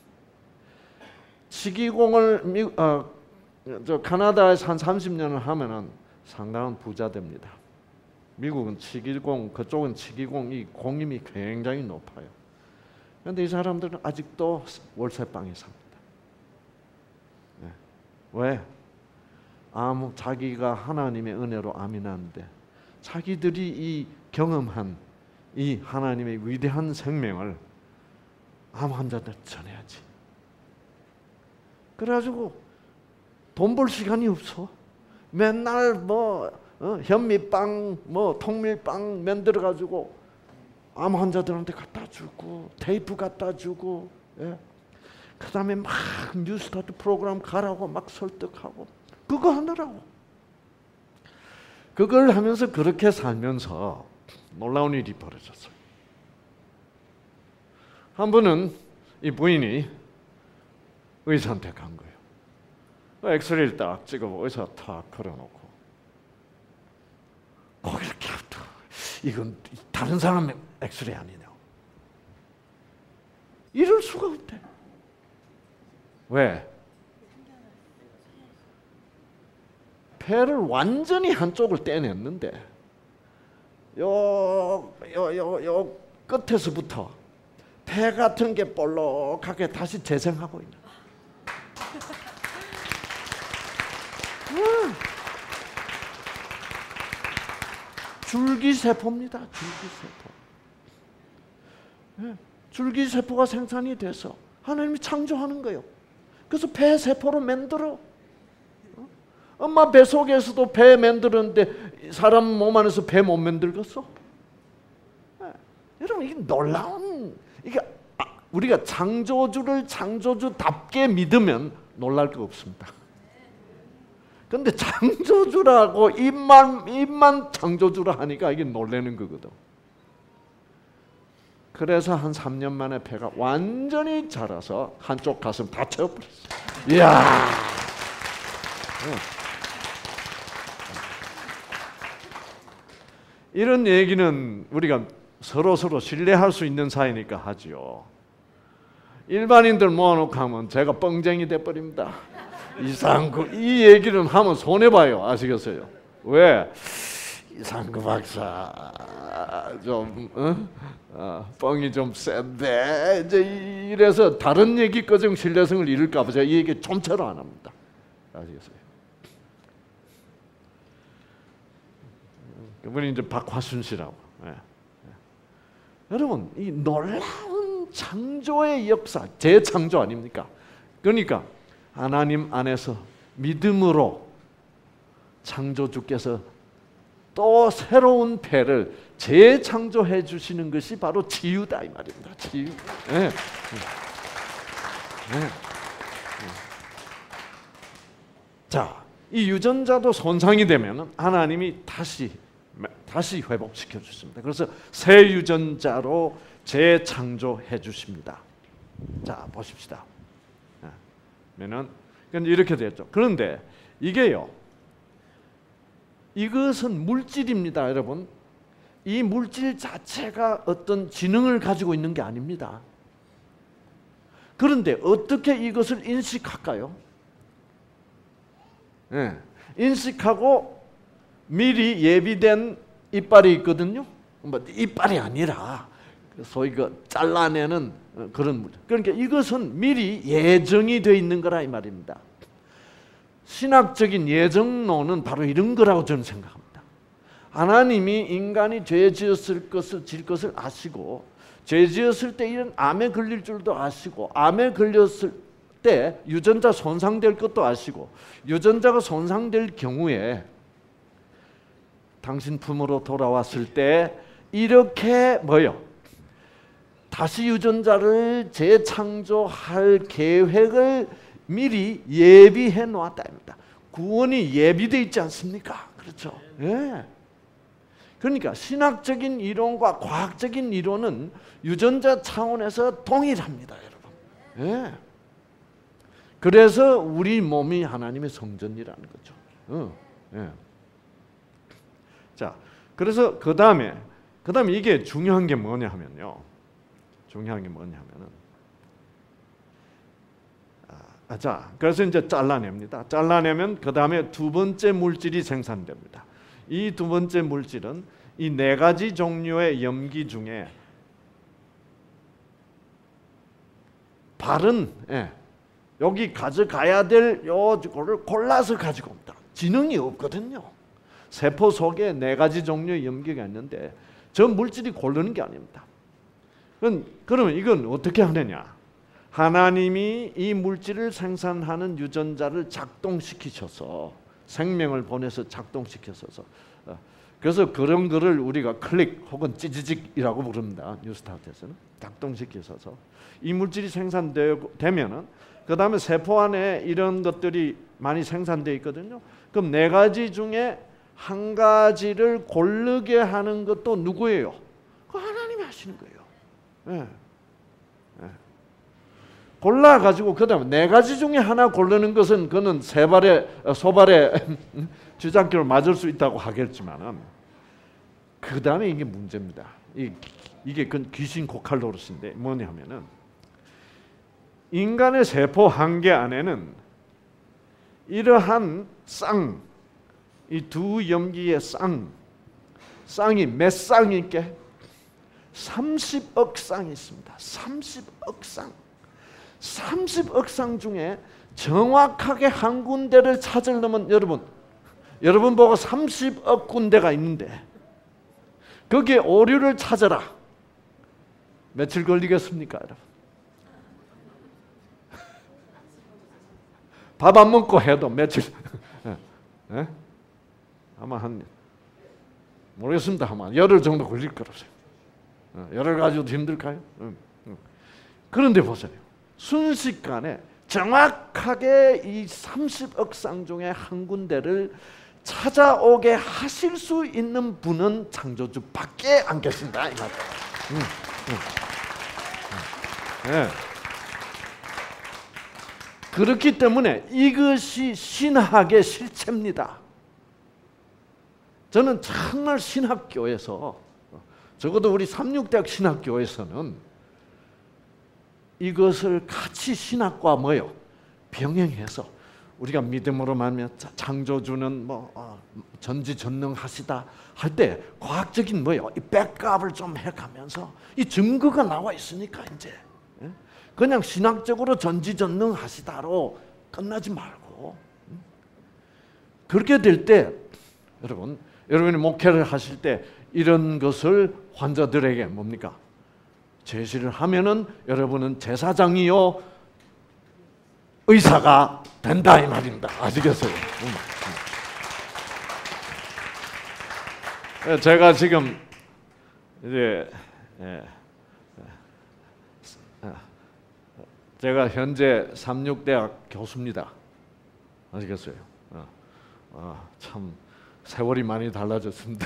치기공을 미, 어, 저 카나다에서 한 삼십 년을 하면은 상당한 부자 됩니다. 미국은 치기공, 그쪽은 치기공이 공임이 굉장히 높아요. 그런데 이 사람들은 아직도 월세방에 삽니다. 네. 왜? 아무 자기가 하나님의 은혜로 암이 났는데 자기들이 이 경험한 이 하나님의 위대한 생명을 암 환자들 전해야지. 그래가지고 돈 벌 시간이 없어. 맨날 뭐 어, 현미빵, 뭐 통밀빵 만들어가지고 암 환자들한테 갖다 주고 테이프 갖다 주고, 예. 그 다음에 막 뉴스타트 프로그램 가라고 막 설득하고 그거 하느라고. 그걸 하면서 그렇게 살면서 놀라운 일이 벌어졌어요. 한 번은 이 부인이 의사한테 간 거예요. 엑스레이를 딱 찍어보고 의사 탁 걸어놓고 거기를 이렇게 이건 다른 사람의 엑스레이 아니냐. 이럴 수가 없대. 왜? 폐를 완전히 한쪽을 떼냈는데 요, 요, 요, 요 끝에서부터 폐 같은 게 볼록하게 다시 재생하고 있는. 음. 줄기세포입니다. 줄기세포. 네. 줄기세포가 생산이 돼서 하나님이 창조하는 거예요. 그래서 폐세포로 만들어. 엄마 뱃속에서도 폐 만들었는데 사람 몸 안에서 폐 못 만들겠어? 네. 여러분 이게 놀라운, 이게 우리가 창조주를 창조주답게 믿으면 놀랄 거 없습니다. 근데 창조주라고 입만, 입만 창조주라 하니까 이게 놀라는 거거든. 그래서 한 삼 년 만에 폐가 완전히 자라서 한쪽 가슴 다 채워버렸어. 이야. 이런 얘기는 우리가 서로 서로 신뢰할 수 있는 사이니까 하지요. 일반인들 모아놓고 하면 제가 뻥쟁이 돼버립니다. 이상구 이 얘기는 하면 손해봐요. 아시겠어요? 왜? 이상구 박사 좀 어? 어, 뻥이 좀 센데 이제 이래서 다른 얘기까지 신뢰성을 잃을까 봐 제가 이 얘기 좀처럼 안 합니다. 아시겠어요? 그분이 이제 박화순 씨라고. 네. 네. 여러분 이 놀라운 창조의 역사, 재창조 아닙니까? 그러니까 하나님 안에서 믿음으로 창조주께서 또 새로운 폐를 재창조해 주시는 것이 바로 치유다 이 말입니다. 치유. 네. 네. 네. 자, 이 유전자도 손상이 되면 하나님이 다시 다시 회복시켜 주십니다. 그래서 새 유전자로 재창조해 주십니다. 자, 보십시다. 면은 이렇게 됐죠. 그런데 이게요, 이것은 물질입니다, 여러분. 이 물질 자체가 어떤 지능을 가지고 있는 게 아닙니다. 그런데 어떻게 이것을 인식할까요? 네. 인식하고 미리 예비된 이빨이 있거든요. 뭐 이빨이 아니라 소위 그 잘라내는 그런 물질. 그러니까 이것은 미리 예정이 되어 있는 거라 이 말입니다. 신학적인 예정론은 바로 이런 거라고 저는 생각합니다. 하나님이 인간이 죄 지었을 것을 질 것을 아시고 죄 지었을 때 이런 암에 걸릴 줄도 아시고 암에 걸렸을 때 유전자 손상될 것도 아시고 유전자가 손상될 경우에 당신 품으로 돌아왔을 때 이렇게 뭐요? 다시 유전자를 재창조할 계획을 미리 예비해 놓았다입니다. 구원이 예비되어 있지 않습니까? 그렇죠? 예. 그러니까 신학적인 이론과 과학적인 이론은 유전자 차원에서 동일합니다, 여러분. 예. 그래서 우리 몸이 하나님의 성전이라는 거죠. 어. 예. 자, 그래서 그 다음에 그 다음에 이게 중요한 게 뭐냐 하면요. 중요한 게 뭐냐 하면은 아, 자, 그래서 이제 잘라냅니다. 잘라내면 그 다음에 두 번째 물질이 생산됩니다. 이 두 번째 물질은 이 네 가지 종류의 염기 중에 바른, 예, 여기 가져가야 될 요거를 골라서 가지고 옵니다. 지능이 없거든요. 세포 속에 네 가지 종류의 염기가 있는데 저 물질이 고르는 게 아닙니다. 그러면 이건 어떻게 하느냐? 하나님이 이 물질을 생산하는 유전자를 작동시키셔서 생명을 보내서 작동시켜서 그래서 그런 거를 우리가 클릭 혹은 찌지직이라고 부릅니다. 뉴스타트에서는 작동시켜서 이물질이 생산되면은 그 다음에 세포 안에 이런 것들이 많이 생산되어 있거든요. 그럼 네 가지 중에 한 가지를 고르게 하는 것도 누구예요? 그 하나님이 하시는 거예요. 네. 네. 골라가지고 그 다음에 네 가지 중에 하나 고르는 것은 그는 세 발에 소발에 쥐장기를 맞을 수 있다고 하겠지만은 그 다음에 이게 문제입니다. 이, 이게 그 귀신 고칼 노릇인데 뭐냐면은 인간의 세포 한 개 안에는 이러한 쌍, 이 두 염기의 쌍, 쌍이 몇 쌍이 있게? 삼십억 쌍이 있습니다. 삼십억 쌍. 삼십억 쌍 중에 정확하게 한 군데를 찾으려면 여러분, 여러분 보고 삼십억 군데가 있는데 거기에 오류를 찾아라. 며칠 걸리겠습니까, 여러분? 밥 안 먹고 해도 며칠. 예? 아마 한 모르겠습니다. 아마 열흘 정도 걸릴 거라고요. 열흘 가지고도 힘들까요? 응, 응. 그런데 보세요. 순식간에 정확하게 이 삼십억 쌍 중에 한 군데를 찾아오게 하실 수 있는 분은 창조주밖에 안 계신다 이 말이에요. 응, 응, 응. 네. 그렇기 때문에 이것이 신학의 실체입니다. 저는 정말 신학교에서 적어도 우리 삼육대학 신학교에서는 이것을 같이 신학과 뭐요? 병행해서 우리가 믿음으로 말하면 창조주는 뭐 어, 전지전능하시다 할 때 과학적인 뭐요? 이 백업을 좀 해가면서 이 증거가 나와 있으니까 이제 예? 그냥 신학적으로 전지전능하시다로 끝나지 말고 그렇게 될 때 여러분 여러분이 목회를 하실 때 이런 것을 환자들에게 뭡니까? 제시를 하면은 여러분은 제사장이요 의사가 된다 이 말입니다. 아시겠어요? 음. 제가 지금 이제 예, 제가 현재 삼육대학 교수입니다. 아시겠어요? 어, 어, 참 세월이 많이 달라졌습니다.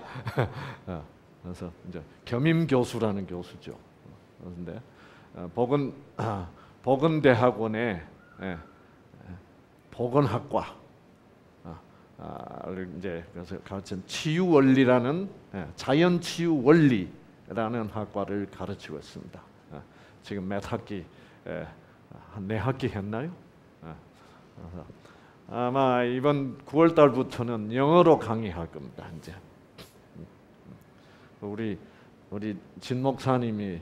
그래서 이제 겸임 교수라는 교수죠. 그런데 보건 보건대학원의 보건학과를 이제 그래서 가르친 치유 원리라는 자연 치유 원리라는 학과를 가르치고 있습니다. 지금 몇 학기 한 네 학기 했나요? 아마 이번 구월 달부터는 영어로 강의할 겁니다. 이제 우리 우리 진 목사님이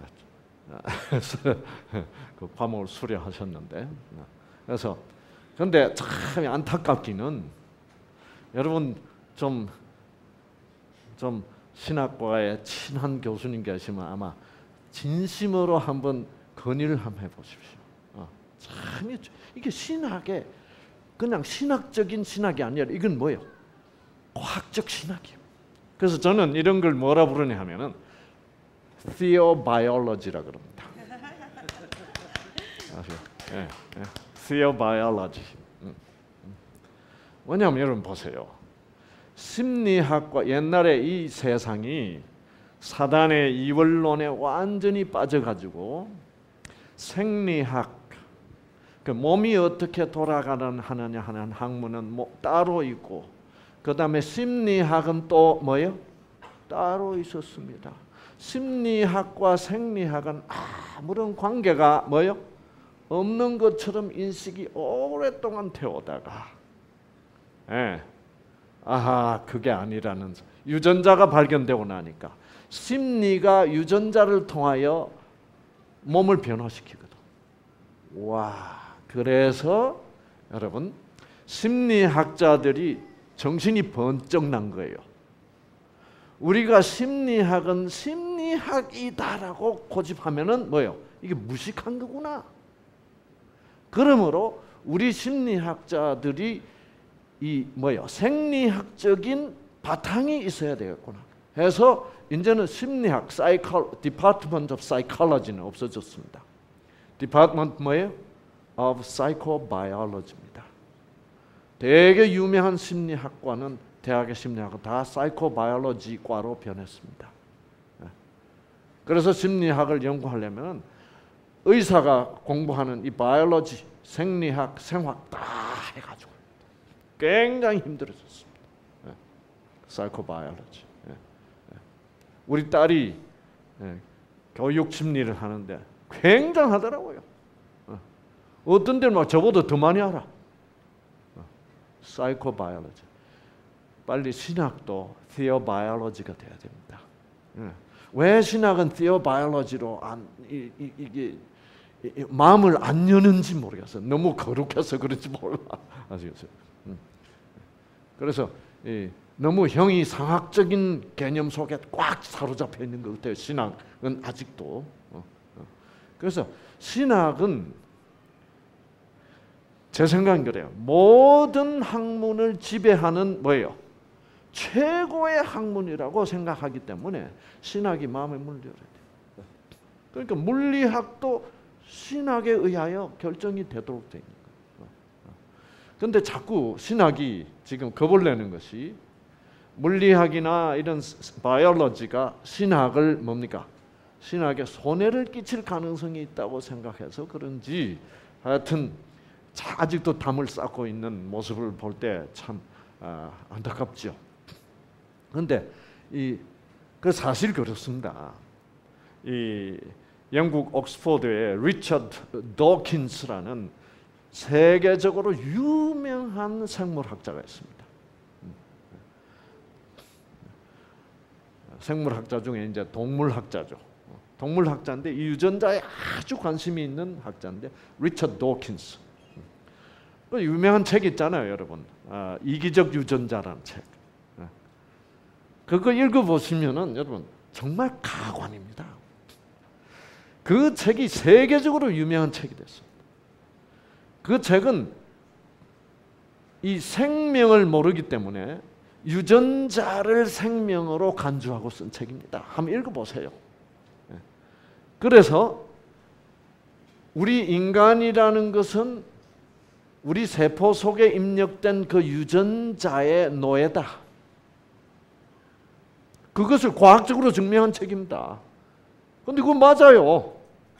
그 과목을 수료하셨는데 그래서 그런데 참 안타깝기는 여러분 좀 좀 신학과에 친한 교수님 계시면 아마 진심으로 한번 건의를 한번 해보십시오. 어, 참 이게 신학에 그냥 신학적인 신학이 아니라 이건 뭐예요? 과학적 신학이에요. 그래서 저는 이런 걸 뭐라 부르냐 하면은 theobiology라 그럽니다. 아시죠? 예, 예. theobiology. 음, 음. 왜냐하면 여러분 보세요. 심리학과 옛날에 이 세상이 사단의 이원론에 완전히 빠져가지고 생리학 그 몸이 어떻게 돌아가는 하느냐 하는 학문은 뭐 따로 있고 그 다음에 심리학은 또 뭐예요? 따로 있었습니다. 심리학과 생리학은 아무런 관계가 뭐예요? 없는 것처럼 인식이 오랫동안 되어오다가 예. 아하 그게 아니라는 유전자가 발견되고 나니까 심리가 유전자를 통하여 몸을 변화시키거든. 와 그래서 여러분 심리학자들이 정신이 번쩍 난 거예요. 우리가 심리학은 심리학이다라고 고집하면은 뭐예요? 이게 무식한 거구나. 그러므로 우리 심리학자들이 이 뭐예요? 생리학적인 바탕이 있어야 되겠구나 해서 이제는 심리학, 사이콜, 디파트먼트 오브 사이콜로지는 없어졌습니다. 디파트먼트 뭐예요? of psychobiology입니다. 되게 유명한 심리학과는 대학의 심리학은 다 psychobiology과로 변했습니다. 그래서 심리학을 연구하려면 의사가 공부하는 이 바이올로지, 생리학, 생화학 다 해가지고 굉장히 힘들어졌습니다. psychobiology. 우리 딸이 교육 심리를 하는데 굉장하더라고요. 어떤 데는 막 저보다 더 많이 알아. 사이코바이올로지. 빨리 신학도 theobiology가 돼야 됩니다. 왜 신학은 theobiology로 안 이, 이, 이게 이, 마음을 안 여는지 모르겠어요. 너무 거룩해서 그런지 몰라. 아시겠어요? 그래서 이, 너무 형이 상학적인 개념 속에 꽉 사로잡혀 있는 것 같아요. 신학은 아직도. 그래서 신학은 제 생각은 그래요. 모든 학문을 지배하는 뭐예요? 최고의 학문이라고 생각하기 때문에 신학이 마음에 물려야 돼요. 그러니까 물리학도 신학에 의하여 결정이 되도록 되어 있는 거예요. 그런데 자꾸 신학이 지금 겁을 내는 것이 물리학이나 이런 바이올로지가 신학을 뭡니까? 신학에 손해를 끼칠 가능성이 있다고 생각해서 그런지 하여튼 아직도 담을 쌓고 있는 모습을 볼 때 참 아, 안타깝죠. 그런데 이 그 사실 그렇습니다. 이 영국 옥스퍼드의 리처드 도킨스라는 세계적으로 유명한 생물학자가 있습니다. 생물학자 중에 이제 동물학자죠. 동물학자인데 이 유전자에 아주 관심이 있는 학자인데 리처드 도킨스. 그 유명한 책 있잖아요, 여러분. 아, 이기적 유전자라는 책. 그거 읽어보시면은 여러분 정말 가관입니다. 그 책이 세계적으로 유명한 책이 됐습니다. 그 책은 이 생명을 모르기 때문에 유전자를 생명으로 간주하고 쓴 책입니다. 한번 읽어보세요. 그래서 우리 인간이라는 것은 우리 세포 속에 입력된 그 유전자의 노예다. 그것을 과학적으로 증명한 책입니다. 그런데 그건 맞아요.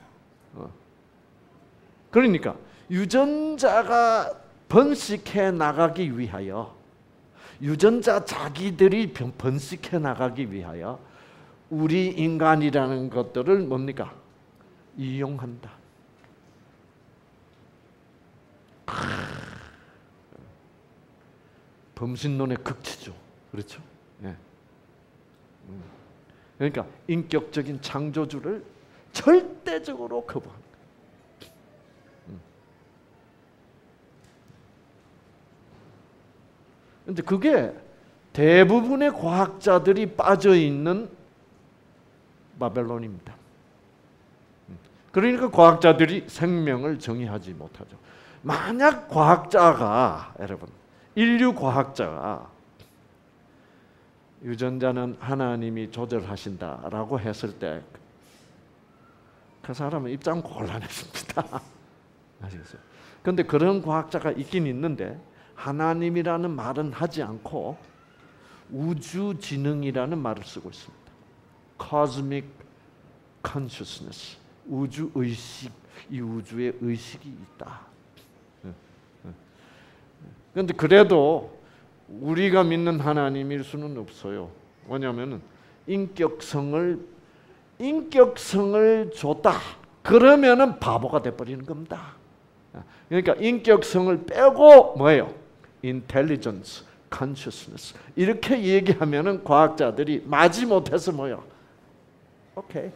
그러니까 유전자가 번식해 나가기 위하여 유전자 자기들이 번식해 나가기 위하여 우리 인간이라는 것들을 뭡니까? 이용한다. 범신론의 극치죠. 그렇죠? 네. 그러니까 인격적인 창조주를 절대적으로 거부합니다. 그런데 그게 대부분의 과학자들이 빠져 있는 바벨론입니다. 그러니까 과학자들이 생명을 정의하지 못하죠. 만약 과학자가 여러분 인류 과학자가 유전자는 하나님이 조절하신다라고 했을 때 그 사람은 입장 곤란했습니다. 아시겠어요? 그런데 그런 과학자가 있긴 있는데 하나님이라는 말은 하지 않고 우주지능이라는 말을 쓰고 있습니다. Cosmic Consciousness, 우주 의식, 이 우주에 의식이 있다. 그런데 그래도 우리가 믿는 하나님일 수는 없어요. 왜냐하면 인격성을 인격성을 줬다. 그러면은 바보가 돼버리는 겁니다. 그러니까 인격성을 빼고 뭐예요? Intelligence, Consciousness 이렇게 얘기하면은 과학자들이 마지 못해서 뭐요? 오케이.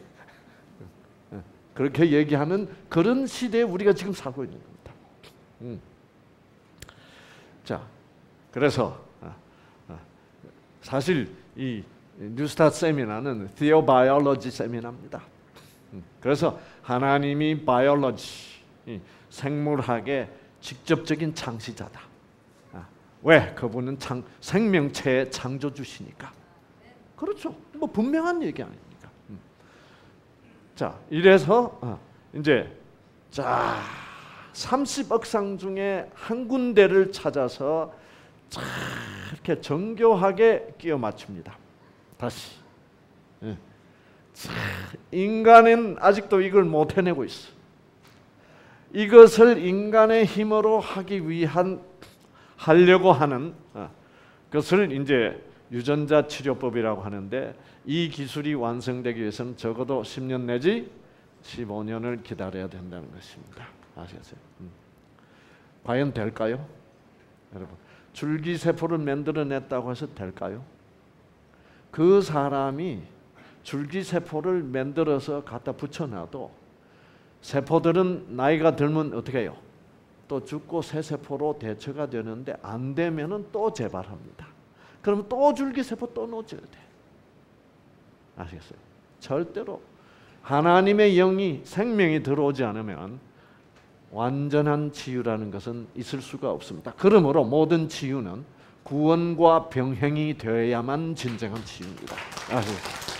그렇게 얘기하는 그런 시대에 우리가 지금 살고 있는 겁니다. 음. 자, 그래서 사실 이 뉴스타트 세미나는 theobiology 세미나입니다. 그래서 하나님이 바이올로지, 생물학의 직접적인 창시자다. 왜? 그분은 창, 생명체의 창조주시니까. 그렇죠. 뭐 분명한 얘기 아닙니까? 음. 자, 이래서 어, 이제 자 삼십억 상 중에 한 군데를 찾아서 자, 이렇게 정교하게 끼워 맞춥니다. 다시. 예. 자, 인간은 아직도 이걸 못 해내고 있어. 이것을 인간의 힘으로 하기 위한 하려고 하는 어, 것을 이제 유전자 치료법이라고 하는데, 이 기술이 완성되기 위해서는 적어도 십 년 내지 십오 년을 기다려야 된다는 것입니다. 아시겠어요? 음. 과연 될까요? 여러분, 줄기세포를 만들어냈다고 해서 될까요? 그 사람이 줄기세포를 만들어서 갖다 붙여놔도 세포들은 나이가 들면 어떻게 해요? 또 죽고 새 세포로 대처가 되는데, 안 되면은 또 재발합니다. 그러면 또 줄기세포 또 놓쳐야 돼. 아시겠어요? 절대로 하나님의 영이, 생명이 들어오지 않으면 완전한 치유라는 것은 있을 수가 없습니다. 그러므로 모든 치유는 구원과 병행이 되어야만 진정한 치유입니다. 아시겠어요?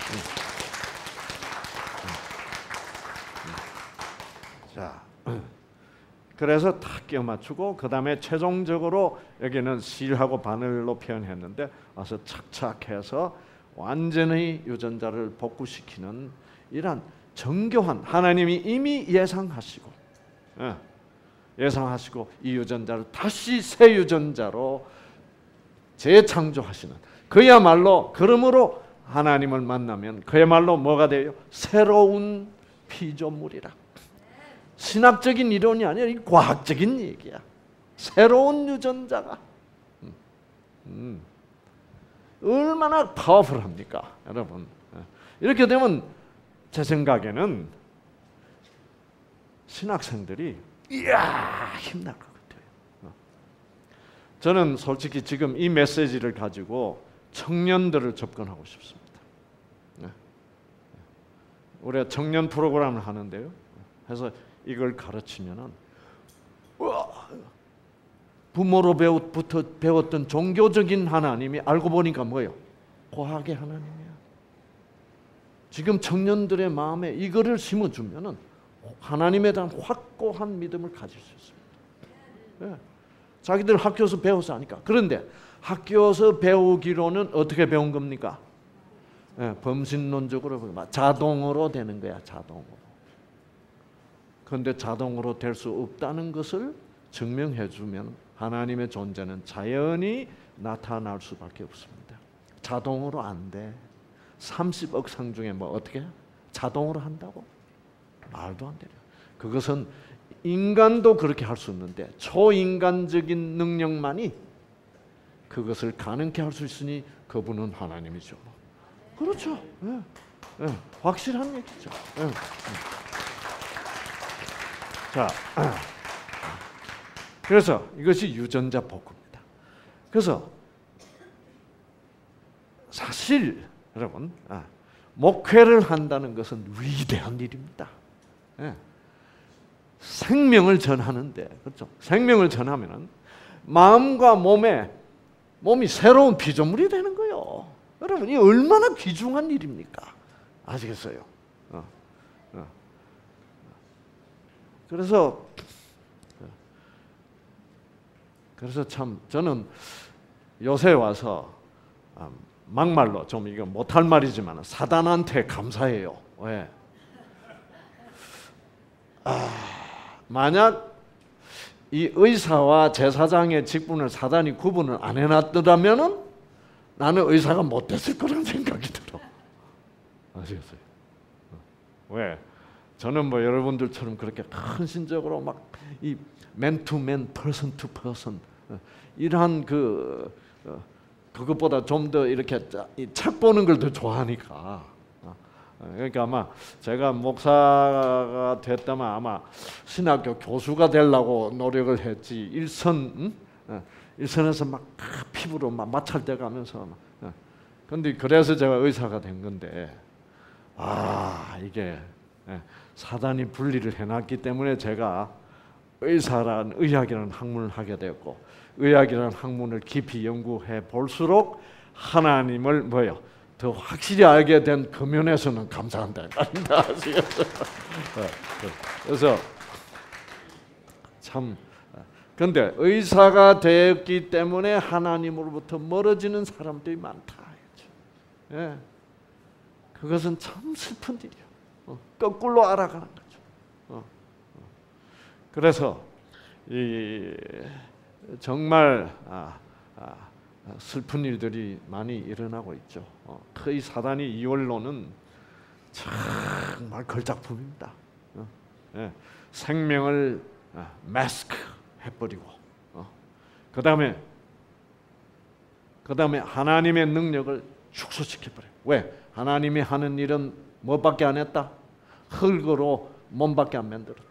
자, 그래서 탁 끼워 맞추고, 그 다음에 최종적으로 여기는 실하고 바늘로 표현했는데, 와서 착착해서 완전히 유전자를 복구시키는 이러한 정교한, 하나님이 이미 예상하시고 예, 예상하시고 이 유전자를 다시 새 유전자로 재창조하시는, 그야말로, 그러므로 하나님을 만나면 그야말로 뭐가 돼요? 새로운 피조물이라. 신학적인 이론이 아니라 이 과학적인 얘기야. 새로운 유전자가 음, 음. 얼마나 파워풀합니까, 여러분? 이렇게 되면 제 생각에는 신학생들이 이야 힘날 것 같아요. 저는 솔직히 지금 이 메시지를 가지고 청년들을 접근하고 싶습니다. 우리가 청년 프로그램을 하는데요. 그래서 이걸 가르치면은 우와, 부모로 배웠부터 배웠던 종교적인 하나님이 알고 보니까 뭐예요? 과학의 하나님이야. 지금 청년들의 마음에 이거를 심어주면은 하나님에 대한 확고한 믿음을 가질 수 있습니다. 네. 자기들 학교에서 배워서 하니까. 그런데 학교에서 배우기로는 어떻게 배운 겁니까? 네, 범신론적으로 자동으로 되는 거야, 자동으로. 그런데 자동으로 될 수 없다는 것을 증명해 주면 하나님의 존재는 자연히 나타날 수밖에 없습니다. 자동으로 안 돼. 삼십억 상 중에 뭐 어떻게 자동으로 한다고? 말도 안 돼요. 그것은 인간도 그렇게 할 수 없는데 초인간적인 능력만이 그것을 가능케 할 수 있으니 그분은 하나님이죠. 그렇죠. 네. 네. 확실한 얘기죠. 네. 자, 그래서 이것이 유전자 복구입니다. 그래서 사실 여러분, 아, 목회를 한다는 것은 위대한 일입니다. 예. 생명을 전하는데, 그렇죠? 생명을 전하면은 마음과 몸에 몸이 새로운 피조물이 되는 거예요. 여러분, 이 얼마나 귀중한 일입니까? 아시겠어요? 어, 어. 그래서 그래서 참 저는 요새 와서 아, 막말로 좀 이거 못할 말이지만 사단한테 감사해요. 왜? 아, 만약 이 의사와 제사장의 직분을 사단이 구분을 안 해놨더라면은 나는 의사가 못 됐을 거라는 생각이 들어. 아시겠어요? 왜? 저는 뭐 여러분들처럼 그렇게 헌신적으로 막 이 맨투맨, 퍼슨 투 퍼슨 이러한 그 어, 그것보다 좀 더 이렇게 책 보는 걸 더 좋아하니까. 그러니까 아마 제가 목사가 됐다면 아마 신학교 교수가 되려고 노력을 했지 일선 응? 일선에서 막 피부로 막 마찰돼 가면서 막. 근데 그래서 제가 의사가 된 건데 아 이게 사단이 분리를 해놨기 때문에 제가 의사란 의학이라는 학문을 하게 되었고 의학이라는 학문을 깊이 연구해 볼수록 하나님을 뭐요? 더 확실히 알게 된 그 면에서는 감사한다. 그래서 참 근데 의사가 되었기 때문에 하나님으로부터 멀어지는 사람들이 많다. 예. 그것은 참 슬픈 일이에요. 어, 거꾸로 알아가는 거죠. 어, 어. 그래서 이 정말 아, 아, 슬픈 일들이 많이 일어나고 있죠. 어, 그 사단이 이원론은 정말 걸작품입니다. 어, 예. 생명을 아, 마스크 해버리고, 어. 그 다음에 그 다음에 하나님의 능력을 축소시켜버려. 왜? 하나님이 하는 일은 뭐밖에 안 했다? 흙으로 몸밖에 안 만들었다.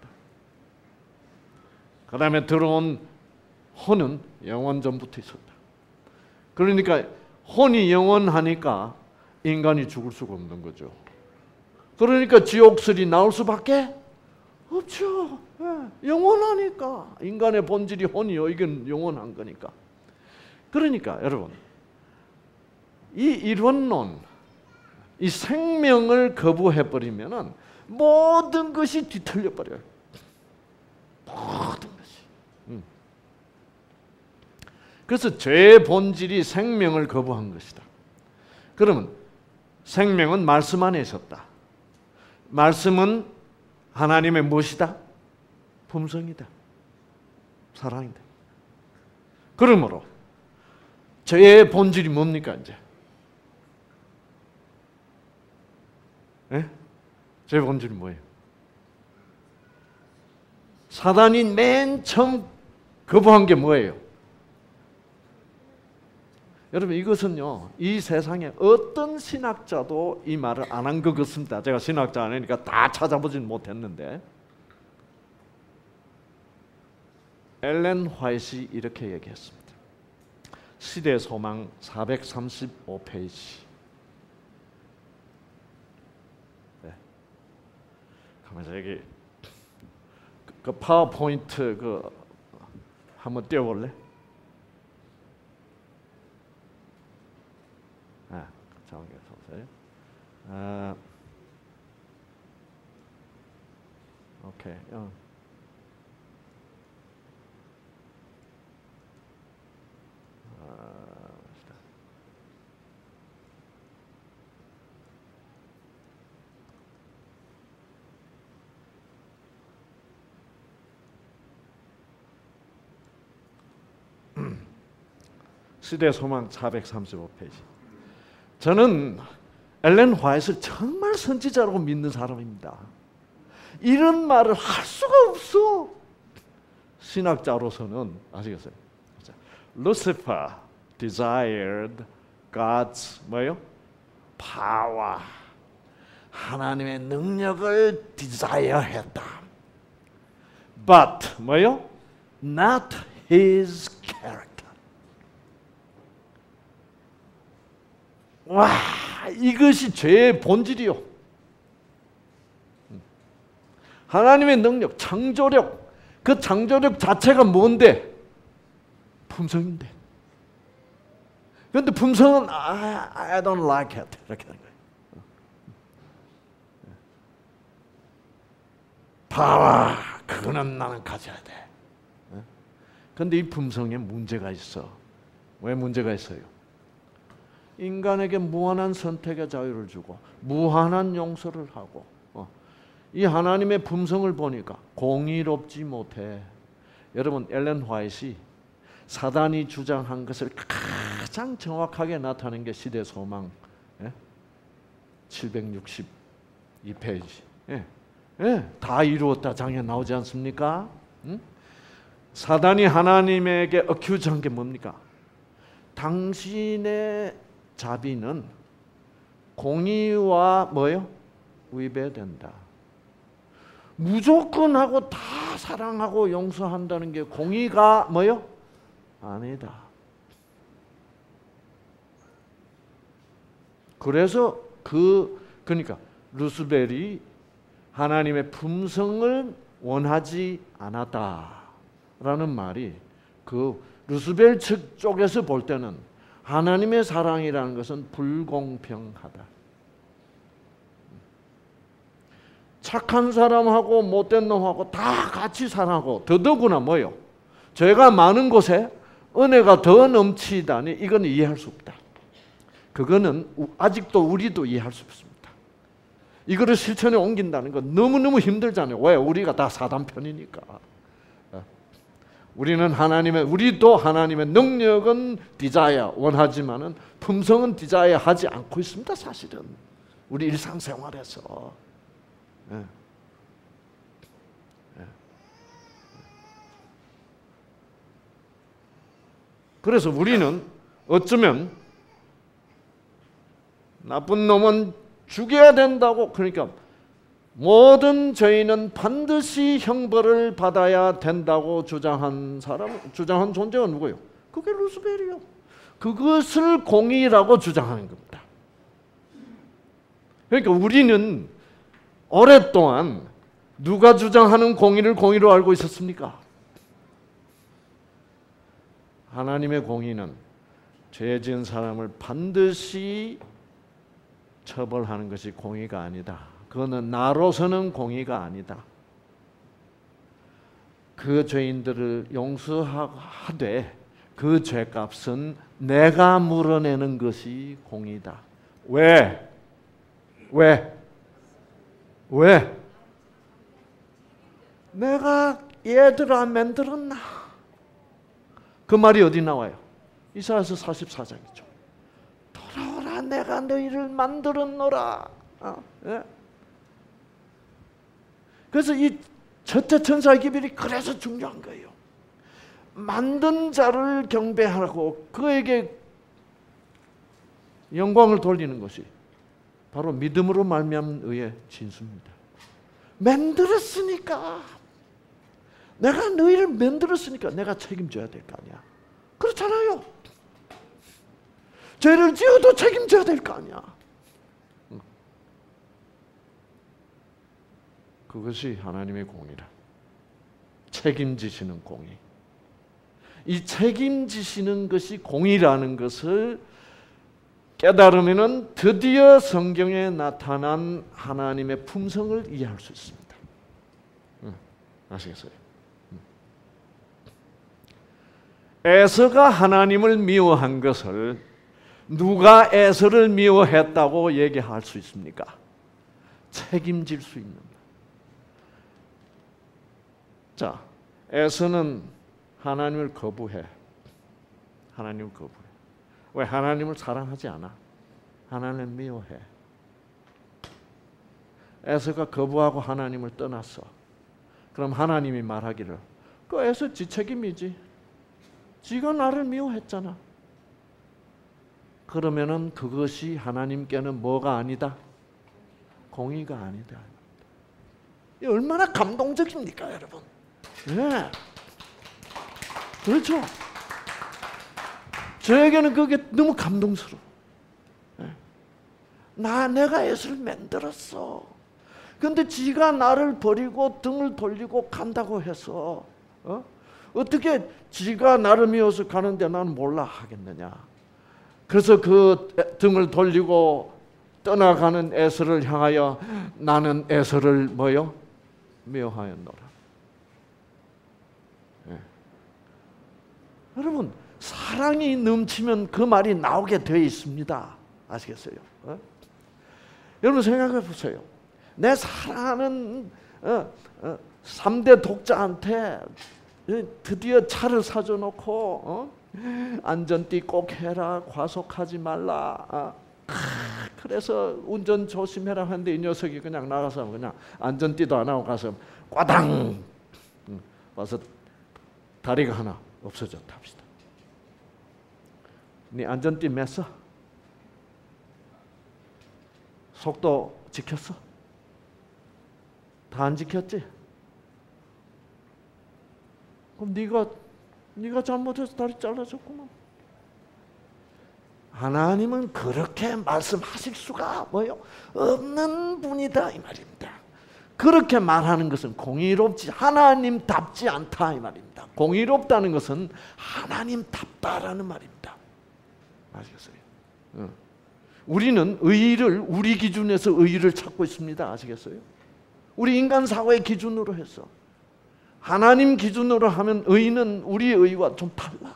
그 다음에 들어온 혼은 영원 전부터 있었다. 그러니까 혼이 영원하니까 인간이 죽을 수가 없는 거죠. 그러니까 지옥설이 나올 수밖에 없죠. 예, 영원하니까. 인간의 본질이 혼이요. 이건 영원한 거니까. 그러니까 여러분 이 이론론, 이 생명을 거부해버리면은 모든 것이 뒤틀려버려요. 모든 것이. 음. 그래서 죄의 본질이 생명을 거부한 것이다. 그러면 생명은 말씀 안에 있었다. 말씀은 하나님의 무엇이다? 품성이다. 사랑이다. 그러므로 죄의 본질이 뭡니까 이제? 예? 죄의 본질이 뭐예요? 사단이 맨 처음 거부한 게 뭐예요? 여러분 이것은요 이 세상에 어떤 신학자도 이 말을 안 한 것 같습니다. 제가 신학자 아니니까 다 찾아보진 못했는데 엘렌 화이트이 이렇게 얘기했습니다. 시대 소망 사백삼십오 페이지. 네. 가만히 여기 그 파워포인트 그 한번 띄워볼래? 아, 잠깐만 보세요. 아, 오케이. 어. 시대 소망 사백삼십오 페이지. 저는 엘렌 화이트를 정말 선지자라고 믿는 사람입니다. 이런 말을 할 수가 없어. 신학자로서는 아시겠어요? Lucifer desired God's 뭐요? power. 하나님의 능력을 desire했다. But 뭐요? Not his character. 와, 이것이 죄의 본질이요. 하나님의 능력, 창조력, 그 창조력 자체가 뭔데? 품성인데. 그런데 품성은 I, I don't like it 이렇게 하는 거예요. 파워, 그거는 나는 가져야 돼. 그런데 이 품성에 문제가 있어. 왜 문제가 있어요? 인간에게 무한한 선택의 자유를 주고 무한한 용서를 하고 어. 이 하나님의 품성을 보니까 공의롭지 못해. 여러분 엘렌 화이트이 사단이 주장한 것을 가장 정확하게 나타낸 게 시대 소망 예? 칠백육십이 페이지. 예. 예. 다 이루었다 장에 나오지 않습니까? 응? 사단이 하나님에게 어큐즈한 게 뭡니까? 당신의 자비는 공의와 뭐요? 위배된다. 무조건 하고 다 사랑하고 용서한다는 게 공의가 뭐요? 아니다. 그래서 그 그러니까 루스벨이 하나님의 품성을 원하지 않았다. 라는 말이 그 루스벨트 쪽에서 볼 때는 하나님의 사랑이라는 것은 불공평하다. 착한 사람하고 못된 놈하고 다 같이 사랑하고 더더구나 뭐요? 죄가 많은 곳에 은혜가 더 넘치다니 이건 이해할 수 없다. 그거는 아직도 우리도 이해할 수 없습니다. 이거를 실천에 옮긴다는 건 너무너무 힘들잖아요. 왜? 우리가 다 사단 편이니까. 우리는 하나님의 우리도 하나님의 능력은 디자이어 원하지만은 품성은 디자이어 하지 않고 있습니다. 사실은 우리 일상생활에서. 예. 예. 그래서 우리는 어쩌면 나쁜 놈은 죽여야 된다고, 그러니까 모든 죄인은 반드시 형벌을 받아야 된다고 주장한 사람, 주장한 존재가 누구예요? 그게 루스벨이요. 그것을 공의라고 주장하는 겁니다. 그러니까 우리는 오랫동안 누가 주장하는 공의를 공의로 알고 있었습니까? 하나님의 공의는 죄 지은 사람을 반드시 처벌하는 것이 공의가 아니다. 그거는 나로서는 공의가 아니다. 그 죄인들을 용서하되 그 죄값은 내가 물어내는 것이 공의다. 왜? 왜? 왜? 내가 얘들아 만들었나? 그 말이 어디 나와요? 이사야서 사십사 장이죠. 돌아오라, 내가 너희를 만들었노라. 어? 예? 그래서 이 첫째 천사의 기별이 그래서 중요한 거예요. 만든 자를 경배하라고 그에게 영광을 돌리는 것이 바로 믿음으로 말미암은 의의 진수입니다. 만들었으니까, 내가 너희를 만들었으니까 내가 책임져야 될 거 아니야. 그렇잖아요. 죄를 지어도 책임져야 될 거 아니야. 그것이 하나님의 공의라. 책임지시는 공의. 이 책임지시는 것이 공의라는 것을 깨달으면 드디어 성경에 나타난 하나님의 품성을 이해할 수 있습니다. 응, 아시겠어요? 응. 에서가 하나님을 미워한 것을 누가 에서를 미워했다고 얘기할 수 있습니까? 책임질 수 있는. 자, 에서는 하나님을 거부해. 하나님을 거부해. 왜? 하나님을 사랑하지 않아. 하나님을 미워해. 에서가 거부하고 하나님을 떠났어. 그럼 하나님이 말하기를, 그 에서 지 책임이지. 지가 나를 미워했잖아. 그러면은 그것이 하나님께는 뭐가 아니다? 공의가 아니다. 이 얼마나 감동적입니까, 여러분? 네. 그렇죠. 저에게는 그게 너무 감동스러워. 네. 나 내가 예수를 만들었어. 그런데 지가 나를 버리고 등을 돌리고 간다고 해서 어? 어떻게 지가 나를 미워서 가는데 나는 몰라 하겠느냐. 그래서 그 등을 돌리고 떠나가는 에서를 향하여 나는 에서를 뭐요? 미워하였노라. 네. 여러분, 사랑이 넘치면 그 말이 나오게 되어 있습니다. 아시겠어요? 어? 여러분 생각해 보세요. 내 사랑하는 어, 어, 삼 대 독자한테 드디어 차를 사줘놓고 어? 안전띠 꼭 해라, 과속하지 말라. 어? 그래서 운전 조심해라 하는데 이 녀석이 그냥 나가서 그냥 안전띠도 안 하고 가서 꽈당 와서 다리가 하나 없어졌다 합시다. 네 안전띠 맸어? 속도 지켰어? 다 안 지켰지? 그럼 네가 네가 잘못해서 다리 잘라졌구나. 하나님은 그렇게 말씀하실 수가 뭐요? 없는 분이다 이 말입니다. 그렇게 말하는 것은 공의롭지 하나님답지 않다 이 말입니다. 공의롭다는 것은 하나님답다라는 말입니다. 아시겠어요? 어. 우리는 의의를 우리 기준에서 의의를 찾고 있습니다. 아시겠어요? 우리 인간 사고의 기준으로 해서 하나님 기준으로 하면 의의는 우리의 의의와 좀 달라.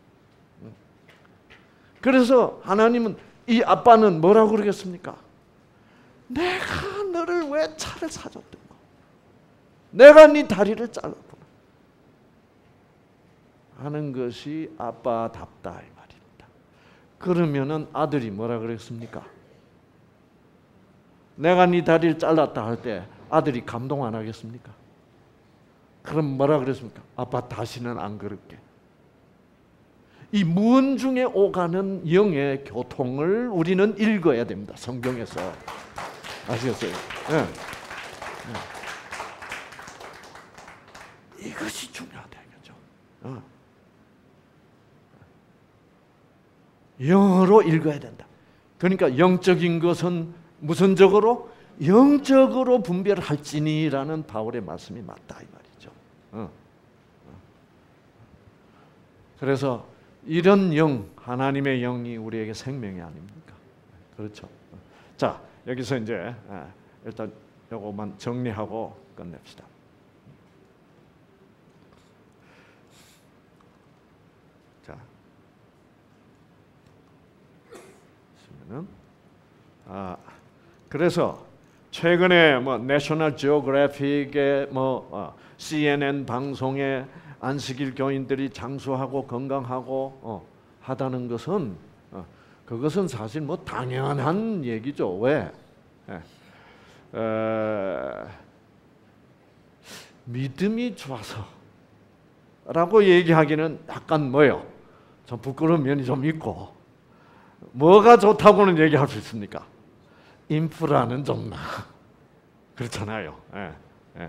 그래서 하나님은 이 아빠는 뭐라고 그러겠습니까? 내가 너를 왜 차를 사줬던 거? 내가 네 다리를 잘랐구나 하는 것이 아빠답다 이 말입니다. 그러면은 아들이 뭐라 그랬습니까? 내가 네 다리를 잘랐다 할 때 아들이 감동 안 하겠습니까? 그럼 뭐라 그랬습니까? 아빠 다시는 안 그럴게. 이 문 중에 오가는 영의 교통을 우리는 읽어야 됩니다. 성경에서. 아시겠어요? 네. 네. 이것이 중요하다 이거죠. 어. 영어로 읽어야 된다. 그러니까 영적인 것은 무슨 적으로? 영적으로 분별할지니라는 바울의 말씀이 맞다 이 말이죠. 어. 그래서 이런 영, 하나님의 영이 우리에게 생명이 아닙니까? 그렇죠. 자, 여기서 이제 일단 요거만 정리하고 끝냅시다. 자, 보시면은 아 그래서 최근에 뭐 내셔널 지오그래픽의 뭐 어, 씨엔엔 방송에 안식일 교인들이 장수하고 건강하고 어, 하다는 것은 어, 그것은 사실 뭐 당연한 얘기죠. 왜? 예. 에, 믿음이 좋아서라고 얘기하기는 약간 뭐요? 좀 부끄러운 면이 좀 있고 뭐가 좋다고는 얘기할 수 있습니까? 인프라는 좀 나. 그렇잖아요. 예, 예.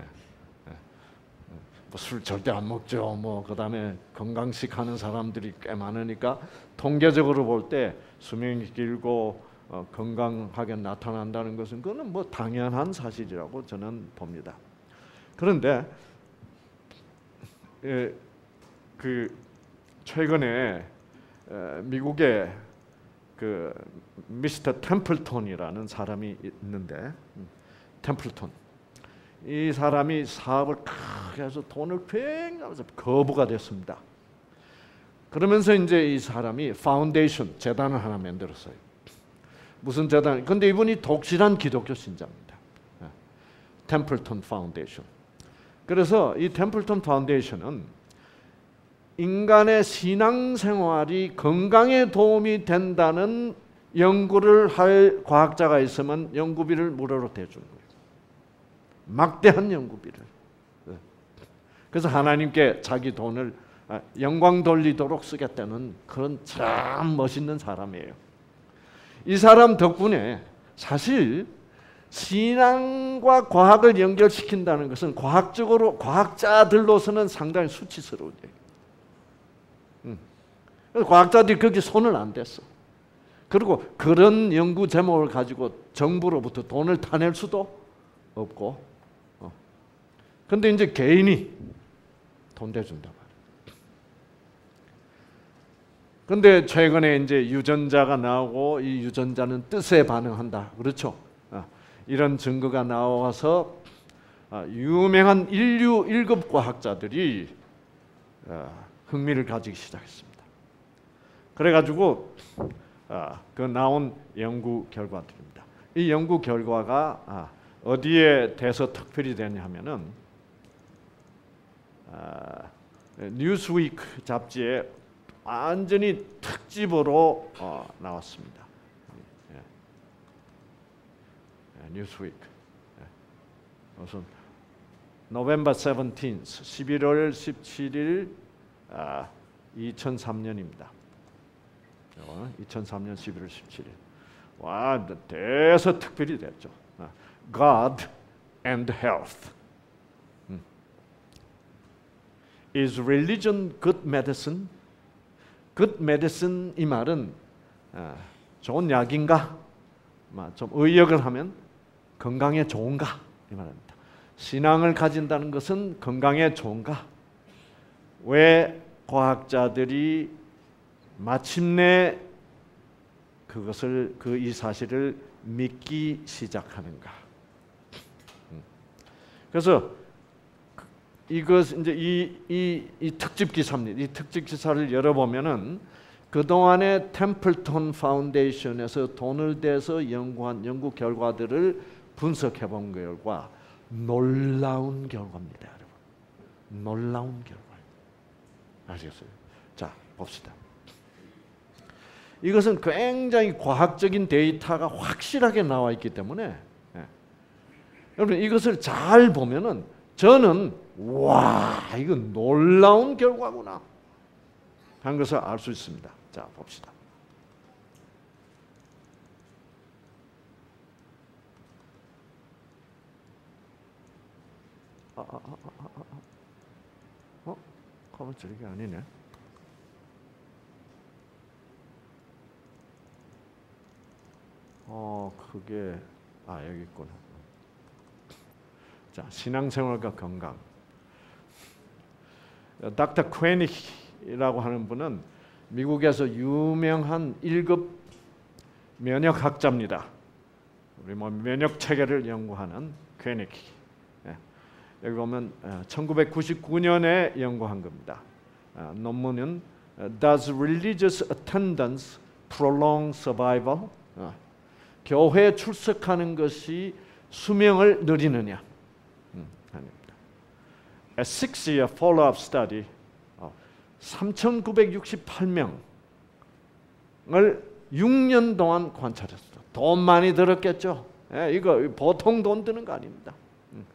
술 절대 안 먹죠. 뭐 그다음에 건강식 하는 사람들이 꽤 많으니까 통계적으로 볼 때 수명이 길고 어, 건강하게 나타난다는 것은 그거는 뭐 당연한 사실이라고 저는 봅니다. 그런데 예, 그 최근에 에, 미국의 그 미스터 템플턴이라는 사람이 있는데 음, 템플턴 이 사람이 사업을 크게 해서 돈을 굉장히 거부가 됐습니다. 그러면서 이제 이 사람이 파운데이션 재단을 하나 만들었어요. 무슨 재단? 근데 이분이 독실한 기독교 신자입니다. 템플턴 파운데이션. 그래서 이 템플턴 파운데이션은 인간의 신앙생활이 건강에 도움이 된다는 연구를 할 과학자가 있으면 연구비를 무료로 대주는 거예요. 막대한 연구비를. 그래서 하나님께 자기 돈을 영광 돌리도록 쓰겠다는 그런 참 멋있는 사람이에요. 이 사람 덕분에 사실 신앙과 과학을 연결시킨다는 것은 과학적으로 과학자들로서는 상당히 수치스러운 얘기예요. 그래서 과학자들이 거기 손을 안 댔어. 그리고 그런 연구 제목을 가지고 정부로부터 돈을 타낼 수도 없고. 근데 이제 개인이 돈 대준다 말이야. 근데 최근에 이제 유전자가 나오고 이 유전자는 뜻에 반응한다. 그렇죠? 아, 이런 증거가 나와서 아, 유명한 인류 일 급 과학자들이 아, 흥미를 가지기 시작했습니다. 그래가지고 아, 그 나온 연구 결과들입니다. 이 연구 결과가 아, 어디에 대해서 특별히 되냐면은 아, 뉴스위크 잡지에 완전히 특집으로 어, 나왔습니다. 예. 예, 뉴스위크. 예. 우선 노벰버 세븐틴, 십일월 십칠일 아, 이천삼 년입니다. 어, 이천삼 년 십일월 십칠일. 와, 대서 특별히 됐죠. 아, God and Health. Is religion good medicine? Good medicine 이 말은 아, 좋은 약인가? 좀 의역을 하면 건강에 좋은가? 이 말입니다. 신앙을 가진다는 것은 건강에 좋은가? 왜 과학자들이 마침내 그것을 그 이 사실을 믿기 시작하는가? 그래서 이것 이제 이, 이, 이 특집 기사입니다. 이 특집 기사를 열어보면은 그 동안에 템플턴 파운데이션에서 돈을 대서 연구한 연구 결과들을 분석해 본 결과 놀라운 결과입니다, 여러분. 놀라운 결과. 아시겠어요? 자, 봅시다. 이것은 굉장히 과학적인 데이터가 확실하게 나와 있기 때문에 예. 여러분 이것을 잘 보면은 저는 와 이거 놀라운 결과구나 한 것을 알 수 있습니다. 자 봅시다. 아, 아, 아, 아, 아. 어? 가만 저게 아니네. 어 그게 아 여기 있구나. 자 신앙생활과 건강. 닥터 퀘닉이라고 하는 분은 미국에서 유명한 일 급 면역학자입니다. 우리 뭐 면역 체계를 연구하는 퀘닉. 예. 여기 보면 천구백구십구 년에 연구한 겁니다. 아, 논문은 Does religious attendance prolong survival? 아, 교회에 출석하는 것이 수명을 늘리느냐? 음, 아닙니다. A six-year follow-up study, 삼천구백육십팔 명을 육 년 동안 관찰했어. 돈 많이 들었겠죠? 예, 이거 보통 돈 드는 거 아닙니다. 음.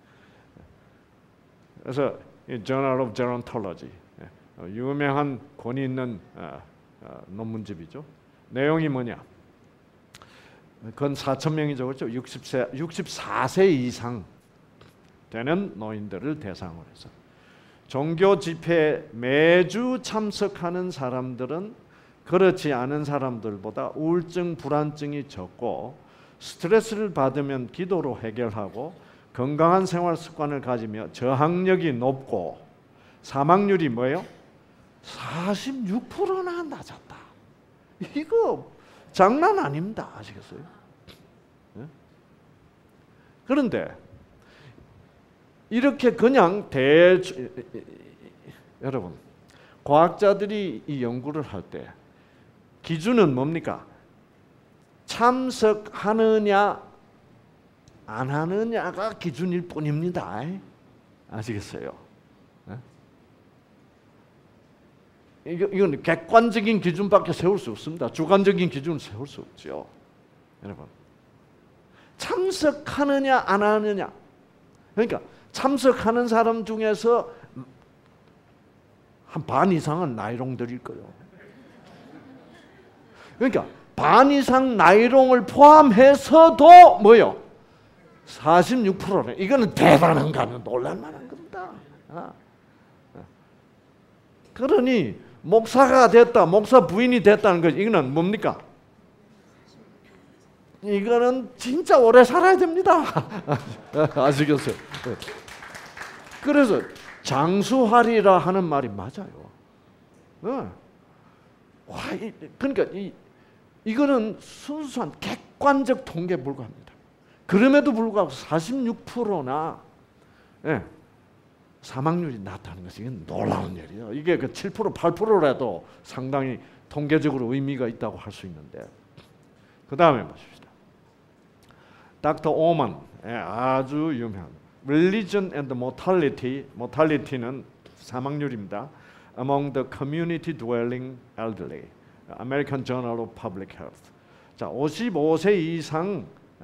그래서 이 Journal of Gerontology, 예, 유명한 권위 있는 어, 어, 논문집이죠. 내용이 뭐냐? 그건 사천 명이죠, 그렇죠? 육십 세, 육십사 세 이상 되는 노인들을 대상으로 해서 종교 집회에 매주 참석하는 사람들은 그렇지 않은 사람들보다 우울증, 불안증이 적고 스트레스를 받으면 기도로 해결하고 건강한 생활 습관을 가지며 저항력이 높고 사망률이 뭐예요? 사십육 퍼센트나 낮았다. 이거 장난 아닙니다. 아시겠어요? 네? 그런데 이렇게 그냥 대충 여러분 과학자들이 이 연구를 할 때 기준은 뭡니까? 참석하느냐 안 하느냐가 기준일 뿐입니다. 아시겠어요? 네? 이건 객관적인 기준밖에 세울 수 없습니다. 주관적인 기준을 세울 수 없죠. 여러분 참석하느냐 안 하느냐 그러니까 참석하는 사람 중에서 한 반 이상은 나이롱들일 거예요. 그러니까 반 이상 나이롱을 포함해서도 뭐요? 사십육 퍼센트네. 이거는 대단한 거 아니에요. 놀랄만한 겁니다. 아. 그러니 목사가 됐다, 목사 부인이 됐다는 것 이거는 뭡니까? 이거는 진짜 오래 살아야 됩니다. 아시겠어요? 그래서 장수하리라 하는 말이 맞아요. 어. 와, 이, 그러니까 이 이거는 순수한 객관적 통계에 불과합니다. 그럼에도 불구하고 사십육 퍼센트나 예, 사망률이 낮다는 것이 이건 놀라운 일이에요. 이게 그 칠 퍼센트, 팔 퍼센트라도 상당히 통계적으로 의미가 있다고 할 수 있는데 그 다음에 보십시다. 닥터 오만 예, 아주 유명한 Religion and Mortality, Mortality는 사망률입니다. Among the Community Dwelling Elderly, American Journal of Public Health. 자, 오십오 세 이상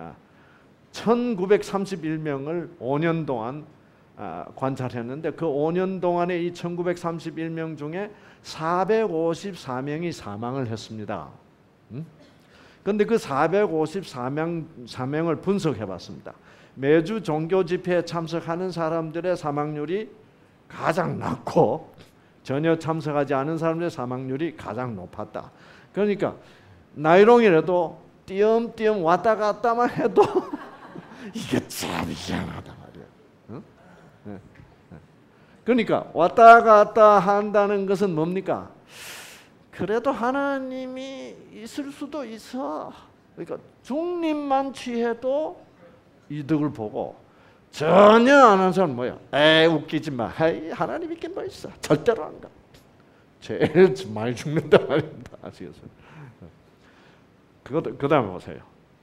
천구백삼십일 명을 오 년 동안 관찰했는데 그 오 년 동안에 이 천구백삼십일 명 중에 사백오십사 명이 사망을 했습니다. 그런데 음? 그 사백오십사 명을 분석해 봤습니다. 매주 종교 집회에 참석하는 사람들의 사망률이 가장 낮고 전혀 참석하지 않은 사람들의 사망률이 가장 높았다. 그러니까 나이롱이라도 띄엄띄엄 왔다 갔다만 해도 이게 참 희한하단 말이야. 응? 그러니까 왔다 갔다 한다는 것은 뭡니까? 그래도 하나님이 있을 수도 있어. 그러니까 중립만 취해도 이득을 보고 전혀 안 하는 사람은 뭐야? 에이 웃기지 마. 에이 하나님 있긴 뭐 있어. 절대로 안 가. 제일 많이 죽는다 말입니다. 아시겠어요? 그 다음에 보세요.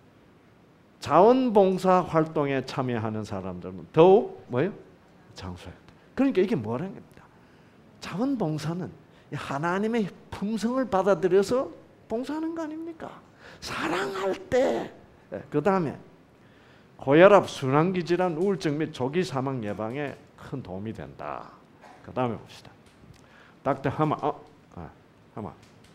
자원봉사 활동에 참여하는 사람들은 더욱 뭐예요? 장수해야 돼. 그러니까 이게 뭐라는 겁니다. 자원봉사는 하나님의 품성을 받아들여서 봉사하는 거 아닙니까? 사랑할 때. 그 다음에 고혈압, 순환기 질환, 우울증 및 조기 사망 예방에 큰 도움이 된다. 그 다음에 봅시다. 닥터 하마, 어, 아, 하마.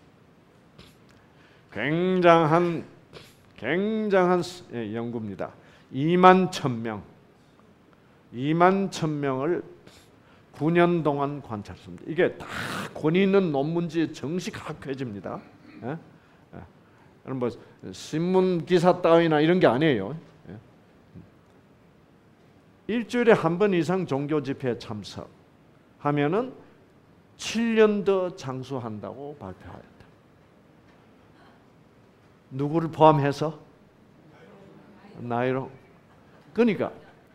굉장한 굉장한 연구입니다. 이만 천 명, 이만 천 명을 구 년 동안 관찰했습니다. 이게 다 권위 있는 논문지의 정식 학회지입니다. 예? 예. 뭐 신문 기사 따위나 이런 게 아니에요. 예. 일주일에 한 번 이상 종교 집회에 참석하면은 칠 년 더 장수한다고 발표하였다. 누구를 포함해서? 나이롱. 그러니까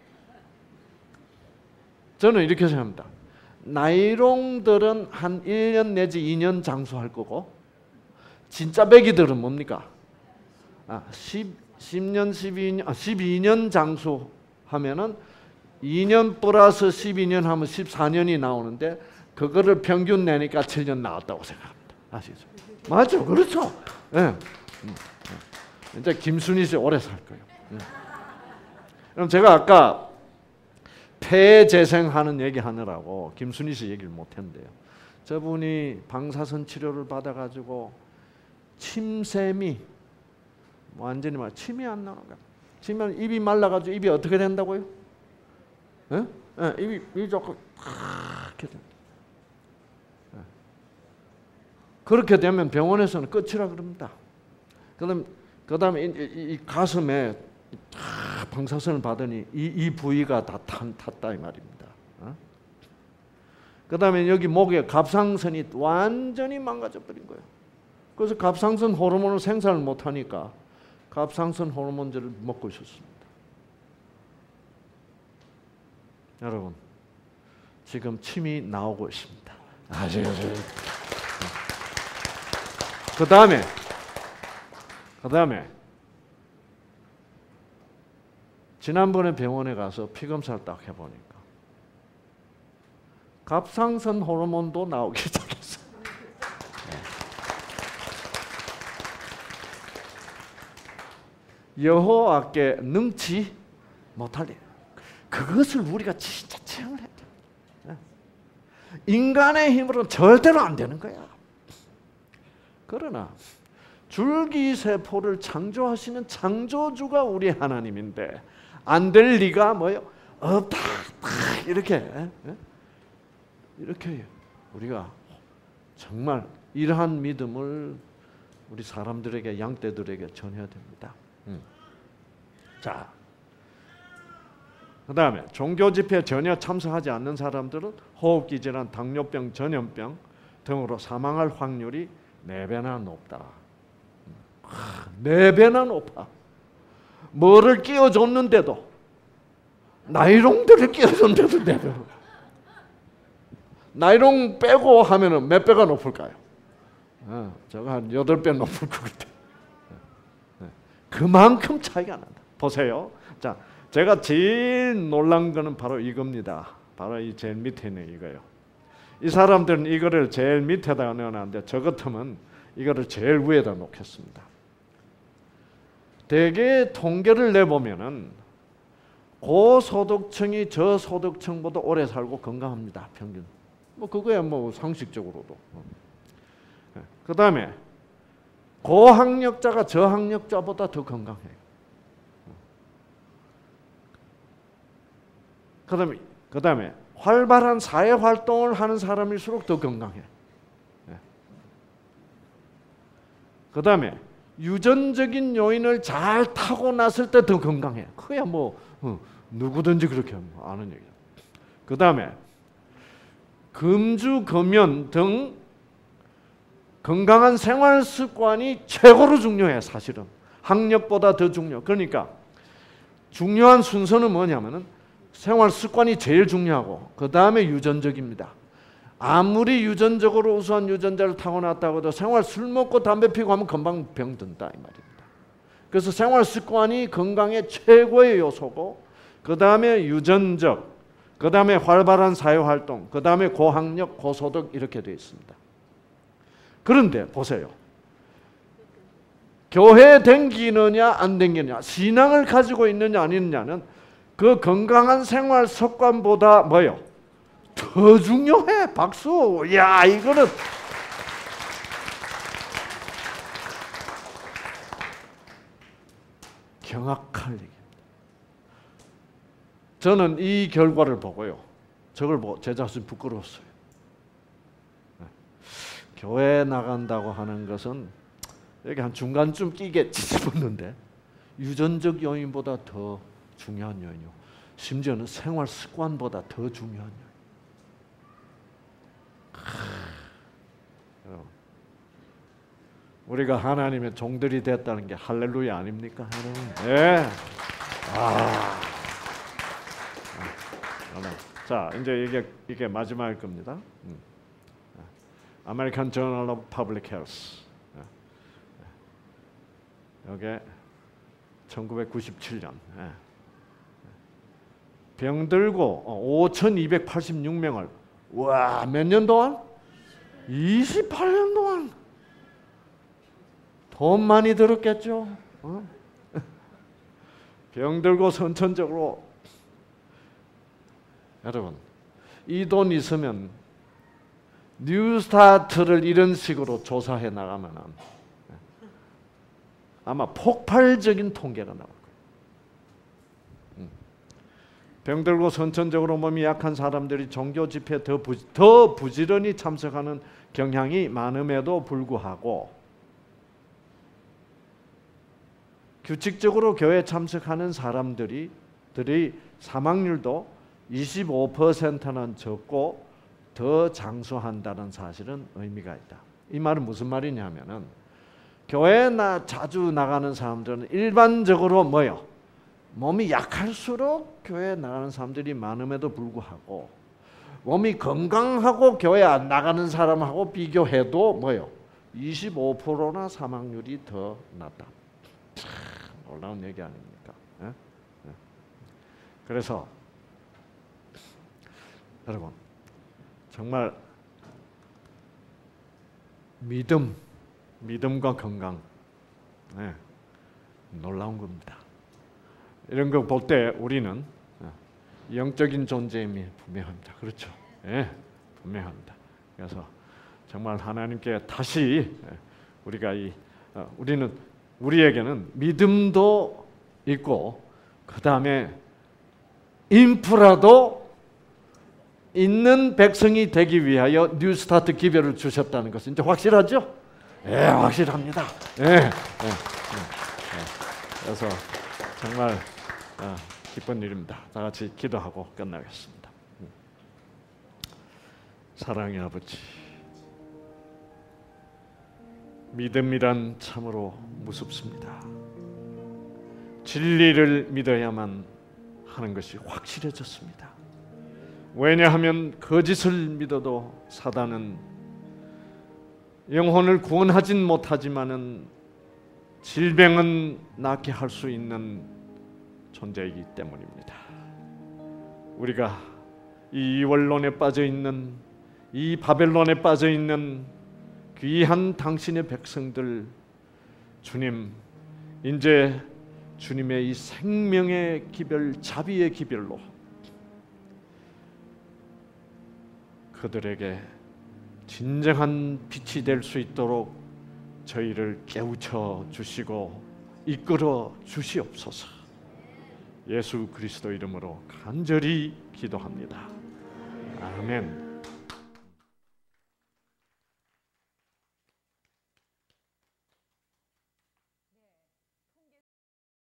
저는 이렇게 생각합니다. 나이롱들은 한 일 년 내지 이 년 장수할 거고 진짜 배기들은 뭡니까? 아, 십, 십 년, 십이 년, 아, 십이 년 장수하면은 이 년 플러스 십이 년 하면 십사 년이 나오는데 그거를 평균 내니까 칠 년 나왔다고 생각합니다. 아시죠? 맞죠? 그렇죠? 네. 이제 김순희 씨 오래 살 거예요. 그럼 제가 아까 폐재생하는 얘기 하느라고 김순희 씨 얘기를 못했는데요. 저분이 방사선 치료를 받아가지고 침샘이 완전히 말 침이 안 나오는 거야. 침이 입이 말라가지고 입이 어떻게 된다고요? 예? 예, 입이 입이 조금 이렇게 된다. 예. 그렇게 되면 병원에서는 끝이라 그럽니다. 그다음 그다음에 이, 이, 이 가슴에 다 방사선을 받으니 이, 이 부위가 다 탄, 탔다 이 말입니다. 어? 그다음에 여기 목에 갑상선이 완전히 망가져 버린 거예요. 그래서 갑상선 호르몬을 생산을 못 하니까 갑상선 호르몬제를 먹고 있었습니다. 여러분 지금 침이 나오고 있습니다. 아시겠어요? 그 다음에 그 다음에 지난번에 병원에 가서 피검사를 딱 해보니까 갑상선 호르몬도 나오기 시작했어요. 여호와께 능치 못할 일. 그것을 우리가 진짜 체험을 해야 돼. 인간의 힘으로는 절대로 안 되는 거야. 그러나 줄기세포를 창조하시는 창조주가 우리 하나님인데 안 될 리가 뭐요? 없다. 이렇게 이렇게 우리가 정말 이러한 믿음을 우리 사람들에게 양떼들에게 전해야 됩니다. 음. 자, 그 다음에 종교 집회에 전혀 참석하지 않는 사람들은 호흡기 질환, 당뇨병, 전염병 등으로 사망할 확률이 네 배나 높다. 네 배나 높아. 뭐를 끼워줬는데도 나이롱들을 끼워줬는데도 네 배. 나이롱 빼고 하면은 몇 배가 높을까요? 어, 저거 한 여덟 배 높을 것 같아요. 그만큼 차이가 난다. 보세요. 자, 제가 제일 놀란 거는 바로 이겁니다. 바로 이 제일 밑에 있는 이거요. 이 사람들은 이거를 제일 밑에다가 넣어놨는데 저 같으면 이거를 제일 위에다 놓겠습니다. 대개 통계를 내보면은 고소득층이 저소득층보다 오래 살고 건강합니다. 평균. 뭐 그거야 뭐 상식적으로도. 그 다음에 고학력자가 저학력자보다 더 건강해요. 그 다음에, 그 다음에 활발한 사회활동을 하는 사람일수록 더 건강해. 그 다음에 유전적인 요인을 잘 타고났을 때 더 건강해. 그야 뭐 어, 누구든지 그렇게 아는 얘기야. 그 다음에 금주, 금연 등 건강한 생활 습관이 최고로 중요해. 사실은 학력보다 더 중요. 그러니까 중요한 순서는 뭐냐면은 생활 습관이 제일 중요하고 그 다음에 유전적입니다. 아무리 유전적으로 우수한 유전자를 타고났다고 해도 생활 술 먹고 담배 피고 하면 금방 병든다 이 말입니다. 그래서 생활 습관이 건강의 최고의 요소고 그 다음에 유전적, 그 다음에 활발한 사회활동, 그 다음에 고학력, 고소득 이렇게 되어 있습니다. 그런데 보세요. 교회에 댕기느냐 안 댕기느냐, 신앙을 가지고 있느냐 안 있느냐는 그 건강한 생활 습관보다 뭐요? 더 중요해. 박수. 야, 이거는 경악할 얘기입니다. 저는 이 결과를 보고요, 저걸 보고 제 자신 부끄러웠어요. 교회 나간다고 하는 것은 여기 한 중간쯤 끼겠지 싶었는데 유전적 요인보다 더 중요한 요인이요. 심지어는 생활 습관보다 더 중요한 요인. 여러분, 우리가 하나님의 종들이 됐다는 게 할렐루야 아닙니까? 예. 아. 자, 이제 이게 이게 마지막일 겁니다. 음. American Journal of Public Health. 여기 천구백구십칠 년. 병들고 오천이백팔십육 명을 와, 몇 년 동안? 이십팔 년 동안 돈 많이 들었겠죠? 어? 병들고 선천적으로 여러분, 이 돈 있으면 뉴스타트를 이런 식으로 조사해 나가면 아마 폭발적인 통계가 나올 거예요. 병들고 선천적으로 몸이 약한 사람들이 종교 집회에 더, 부, 더 부지런히 참석하는 경향이 많음에도 불구하고 규칙적으로 교회에 참석하는 사람들이 들이 사망률도 이십오 퍼센트는 적고 더 장수한다는 사실은 의미가 있다. 이 말은 무슨 말이냐면은 교회에 나 자주 나가는 사람들은 일반적으로 뭐요? 몸이 약할수록 교회에 나가는 사람들이 많음에도 불구하고 몸이 건강하고 교회 안 나가는 사람하고 비교해도 뭐요? 이십오 퍼센트나 사망률이 더 낮다. 참 놀라운 얘기 아닙니까? 예? 예. 그래서 여러분, 정말 믿음, 믿음과 건강, 네, 놀라운 겁니다. 이런 거 볼 때 우리는 영적인 존재임이 분명합니다. 그렇죠? 네, 분명합니다. 그래서 정말 하나님께 다시 우리가 이 우리는 우리에게는 믿음도 있고 그 다음에 인프라도 있는 백성이 되기 위하여 뉴스타트 기별을 주셨다는 것은 이제 확실하죠? 예, 확실합니다. 예, 예, 예, 예. 그래서 정말 어, 기쁜 일입니다. 다 같이 기도하고 끝나겠습니다. 사랑의 아버지, 믿음이란 참으로 무섭습니다. 진리를 믿어야만 하는 것이 확실해졌습니다. 왜냐하면 거짓을 믿어도 사단은 영혼을 구원하진 못하지만은 질병은 낫게 할 수 있는 존재이기 때문입니다. 우리가 이 원론에 빠져 있는, 이 바벨론에 빠져 있는 귀한 당신의 백성들, 주님, 이제 주님의 이 생명의 기별, 자비의 기별로 그들에게 진정한 빛이 될 수 있도록 저희를 깨우쳐 주시고 이끌어 주시옵소서. 예수 그리스도 이름으로 간절히 기도합니다. 아멘.